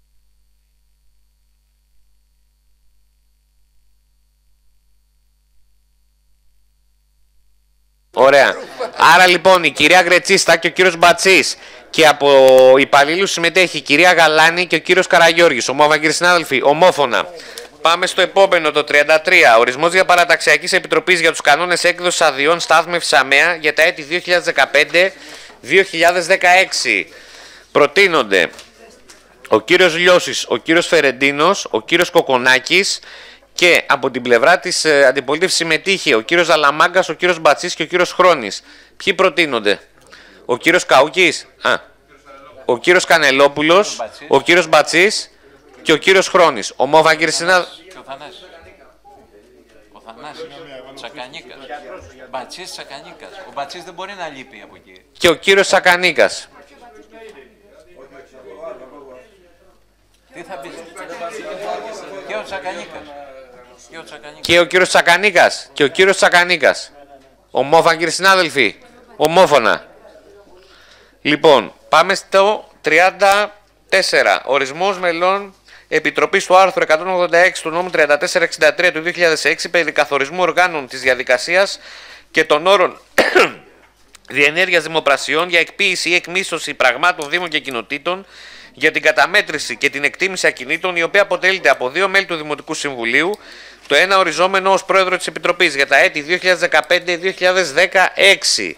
Ωραία. Άρα λοιπόν η κυρία Γκρετσίστα και ο κύριος Μπατσής και από υπαλλήλους συμμετέχει η κυρία Γαλάνη και ο κύριος Καραγιώργης. Ομόφωνα κύριοι συνάδελφοι, ομόφωνα. Πάμε στο επόμενο, το τριάντα τρία. Ορισμός διαπαραταξιακής επιτροπής για τους κανόνες έκδοσης αδειών στάθμευσης ΑΜΕΑ για τα έτη δύο χιλιάδες δεκαπέντε με δύο χιλιάδες δεκαέξι. Προτείνονται ο κύριος Λιώσης, ο κύριος Φερεντίνος, ο κύριος Κοκονάκης και από την πλευρά της ε, αντιπολίτευσης συμμετείχε ο κύριος Ζαλαμάγκας, ο κύριος Μπατσής και ο κύριος Χρόνης. Ποιοι προτείνονται? Ο κύριος Καούκης, α, ο κύριος Κανελόπουλος, ο κύριος Μπατσής και ο κύριος Χρόνης. Ομόφωνα κύριε συνάδελφοι.
Και ο Θανάσης. Ο Θανάσης. Τσακανίκας. Μπατσής Τσακανίκας. Ο Μπατσής δεν μπορεί να λείπει από εκεί.
Και ο κύριος Τσακανίκας.
Τι θα πεις? Και ο Τσακανίκας. Και ο Τσακανίκας.
Και ο κύριος Τσακανίκας. Και ο κύριος Τσακανίκας. Ομόφωνα κύριοι συνάδελφοι. Ομόφωνα. Λοιπόν, πάμε στο τριάντα τέσσερα. Ορισμός μελών Επιτροπής του άρθρου εκατόν ογδόντα έξι του νόμου τριάντα τέσσερα εξήντα τρία του δύο χιλιάδες έξι περί καθορισμού οργάνων της διαδικασίας και των όρων διενέργειας δημοπρασιών για εκποίηση ή εκμίσθωση πραγμάτων δήμων και κοινοτήτων για την καταμέτρηση και την εκτίμηση ακινήτων, η οποία αποτελείται από δύο μέλη του Δημοτικού Συμβουλίου, το ένα οριζόμενο ως πρόεδρο της Επιτροπής για τα έτη δύο χιλιάδες δεκαπέντε με δύο χιλιάδες δεκαέξι.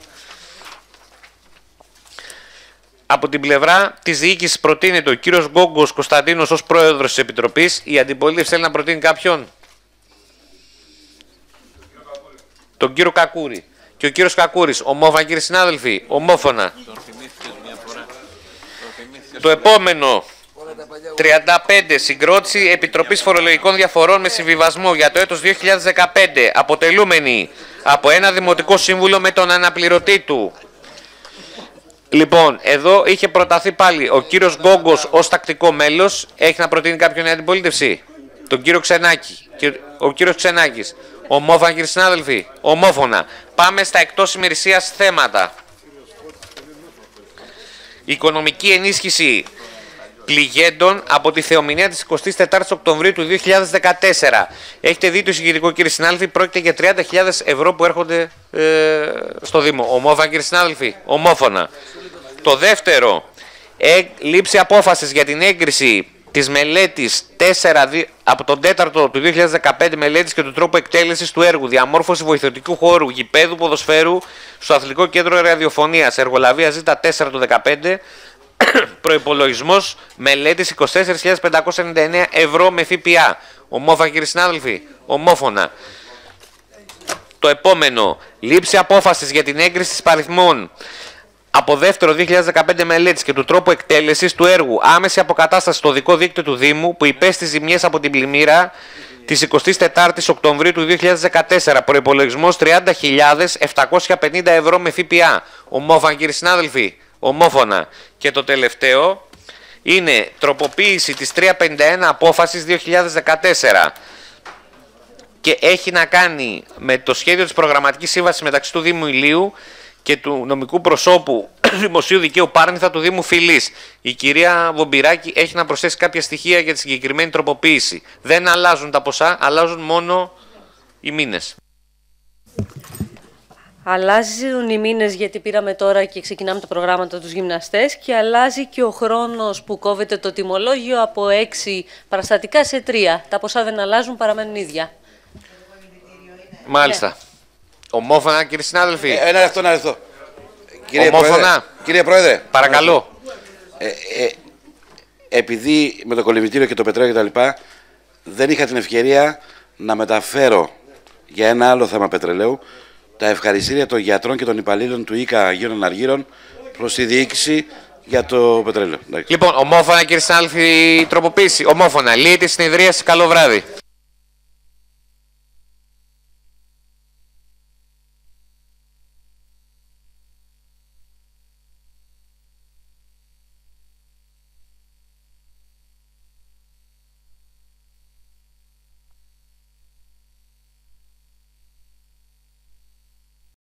Από την πλευρά της διοίκησης προτείνεται ο κύριος Γκόγκος Κωνσταντίνος ως πρόεδρος της Επιτροπής. Η αντιπολίτευση θέλει να προτείνει κάποιον? Τον κύριο Κακούρη. Και ο κύριος Κακούρης. Ομόφωνα κύριοι συνάδελφοι. Ομόφωνα. Το επόμενο, τριάντα πέντε. Συγκρότηση Επιτροπής Φορολογικών Διαφορών με συμβιβασμό για το έτος δύο χιλιάδες δεκαπέντε, αποτελούμενη από ένα Δημοτικό Σύμβουλο με τον αναπληρωτή του. Λοιπόν, εδώ είχε προταθεί πάλι ο κύριος Γκόγκος ως τακτικό μέλος. Έχει να προτείνει κάποιον η αντιπολίτευση? Τον κύριο Ξενάκη. Ο κύριος Ξενάκης. Ομόφωνα κύριοι συνάδελφοι. Ομόφωνα. Πάμε στα εκτός ημερησίας θέματα. Οικονομική ενίσχυση πληγέντων από τη θεομηνία της εικοστής τετάρτης Οκτωβρίου του δύο χιλιάδες δεκατέσσερα. Έχετε δει το εισηγητικό κύριοι συνάδελφοι, πρόκειται για τριάντα χιλιάδες ευρώ που έρχονται ε, στο Δήμο. Ομόφωνα κύριοι συνάδελφοι. Ομόφωνα. Το δεύτερο, ε, λήψη απόφασης για την έγκριση της μελέτης τέσσερα, από τον τέταρτο του δύο χιλιάδες δεκαπέντε μελέτης και του τρόπου εκτέλεσης του έργου διαμόρφωση βοηθητικού χώρου γηπέδου ποδοσφαίρου στο Αθλητικό Κέντρο Ραδιοφωνίας Εργολαβία Ζ τέσσερα του δεκαπέντε, προϋπολογισμός μελέτης είκοσι τέσσερις χιλιάδες πεντακόσια ενενήντα εννέα ευρώ με ΦΠΑ. Ομόφωνα κύριοι συνάδελφοι. Ομόφωνα. Το επόμενο, λήψη απόφασης για την έγκριση της παριθμών από δεύτερο δύο χιλιάδες δεκαπέντε μελέτης και του τρόπου εκτέλεσης του έργου άμεση αποκατάσταση στο οδικό δίκτυο του Δήμου που υπέστη ζημιές από την πλημμύρα της εικοστής τετάρτης Οκτωβρίου του δύο χιλιάδες δεκατέσσερα. Προϋπολογισμός τριάντα χιλιάδες επτακόσια πενήντα ευρώ με ΦΠΑ. Ομόφωνα κύριοι συνάδελφοι. Ομόφωνα. Και το τελευταίο είναι τροποποίηση της τριακόσια πενήντα ένα απόφασης δύο χιλιάδες δεκατέσσερα και έχει να κάνει με το σχέδιο της προγραμματικής σύμβασης μεταξύ του Δήμου Ηλίου και του νομικού προσώπου δημοσίου δικαίου Πάρνηθα του Δήμου Φυλής. Η κυρία Βομπυράκη έχει να προσθέσει κάποια στοιχεία για τη συγκεκριμένη τροποποίηση. Δεν αλλάζουν τα ποσά, αλλάζουν μόνο οι μήνες.
Αλλάζουν οι μήνες γιατί πήραμε τώρα και ξεκινάμε τα προγράμματα τους γυμναστές και αλλάζει και ο χρόνος που κόβεται το τιμολόγιο από έξι παραστατικά σε τρία. Τα ποσά δεν αλλάζουν, παραμένουν ίδια.
Μάλιστα. Ναι. Ομόφωνα κύριοι συνάδελφοι.
Ε, ένα λεπτό, ένα λεπτό.
Κύριε Ομόφωνα.
Πρόεδρε, κύριε Πρόεδρε.
Παρακαλώ.
Ε, ε, επειδή με το κολυμβητήριο και το πετρέλαιο και τα λοιπά δεν είχα την ευκαιρία να μεταφέρω για ένα άλλο θέμα πετρελαίου τα ευχαριστήρια των γιατρών και των υπαλλήλων του ΙΚΑ Αγίων Αργύρων προς τη διοίκηση για το πετρέλαιο.
Λοιπόν, ομόφωνα κύριε συνάδελφοι, τροποποίηση. Ομόφωνα. Λύεται η συνεδρίαση. Καλό βράδυ.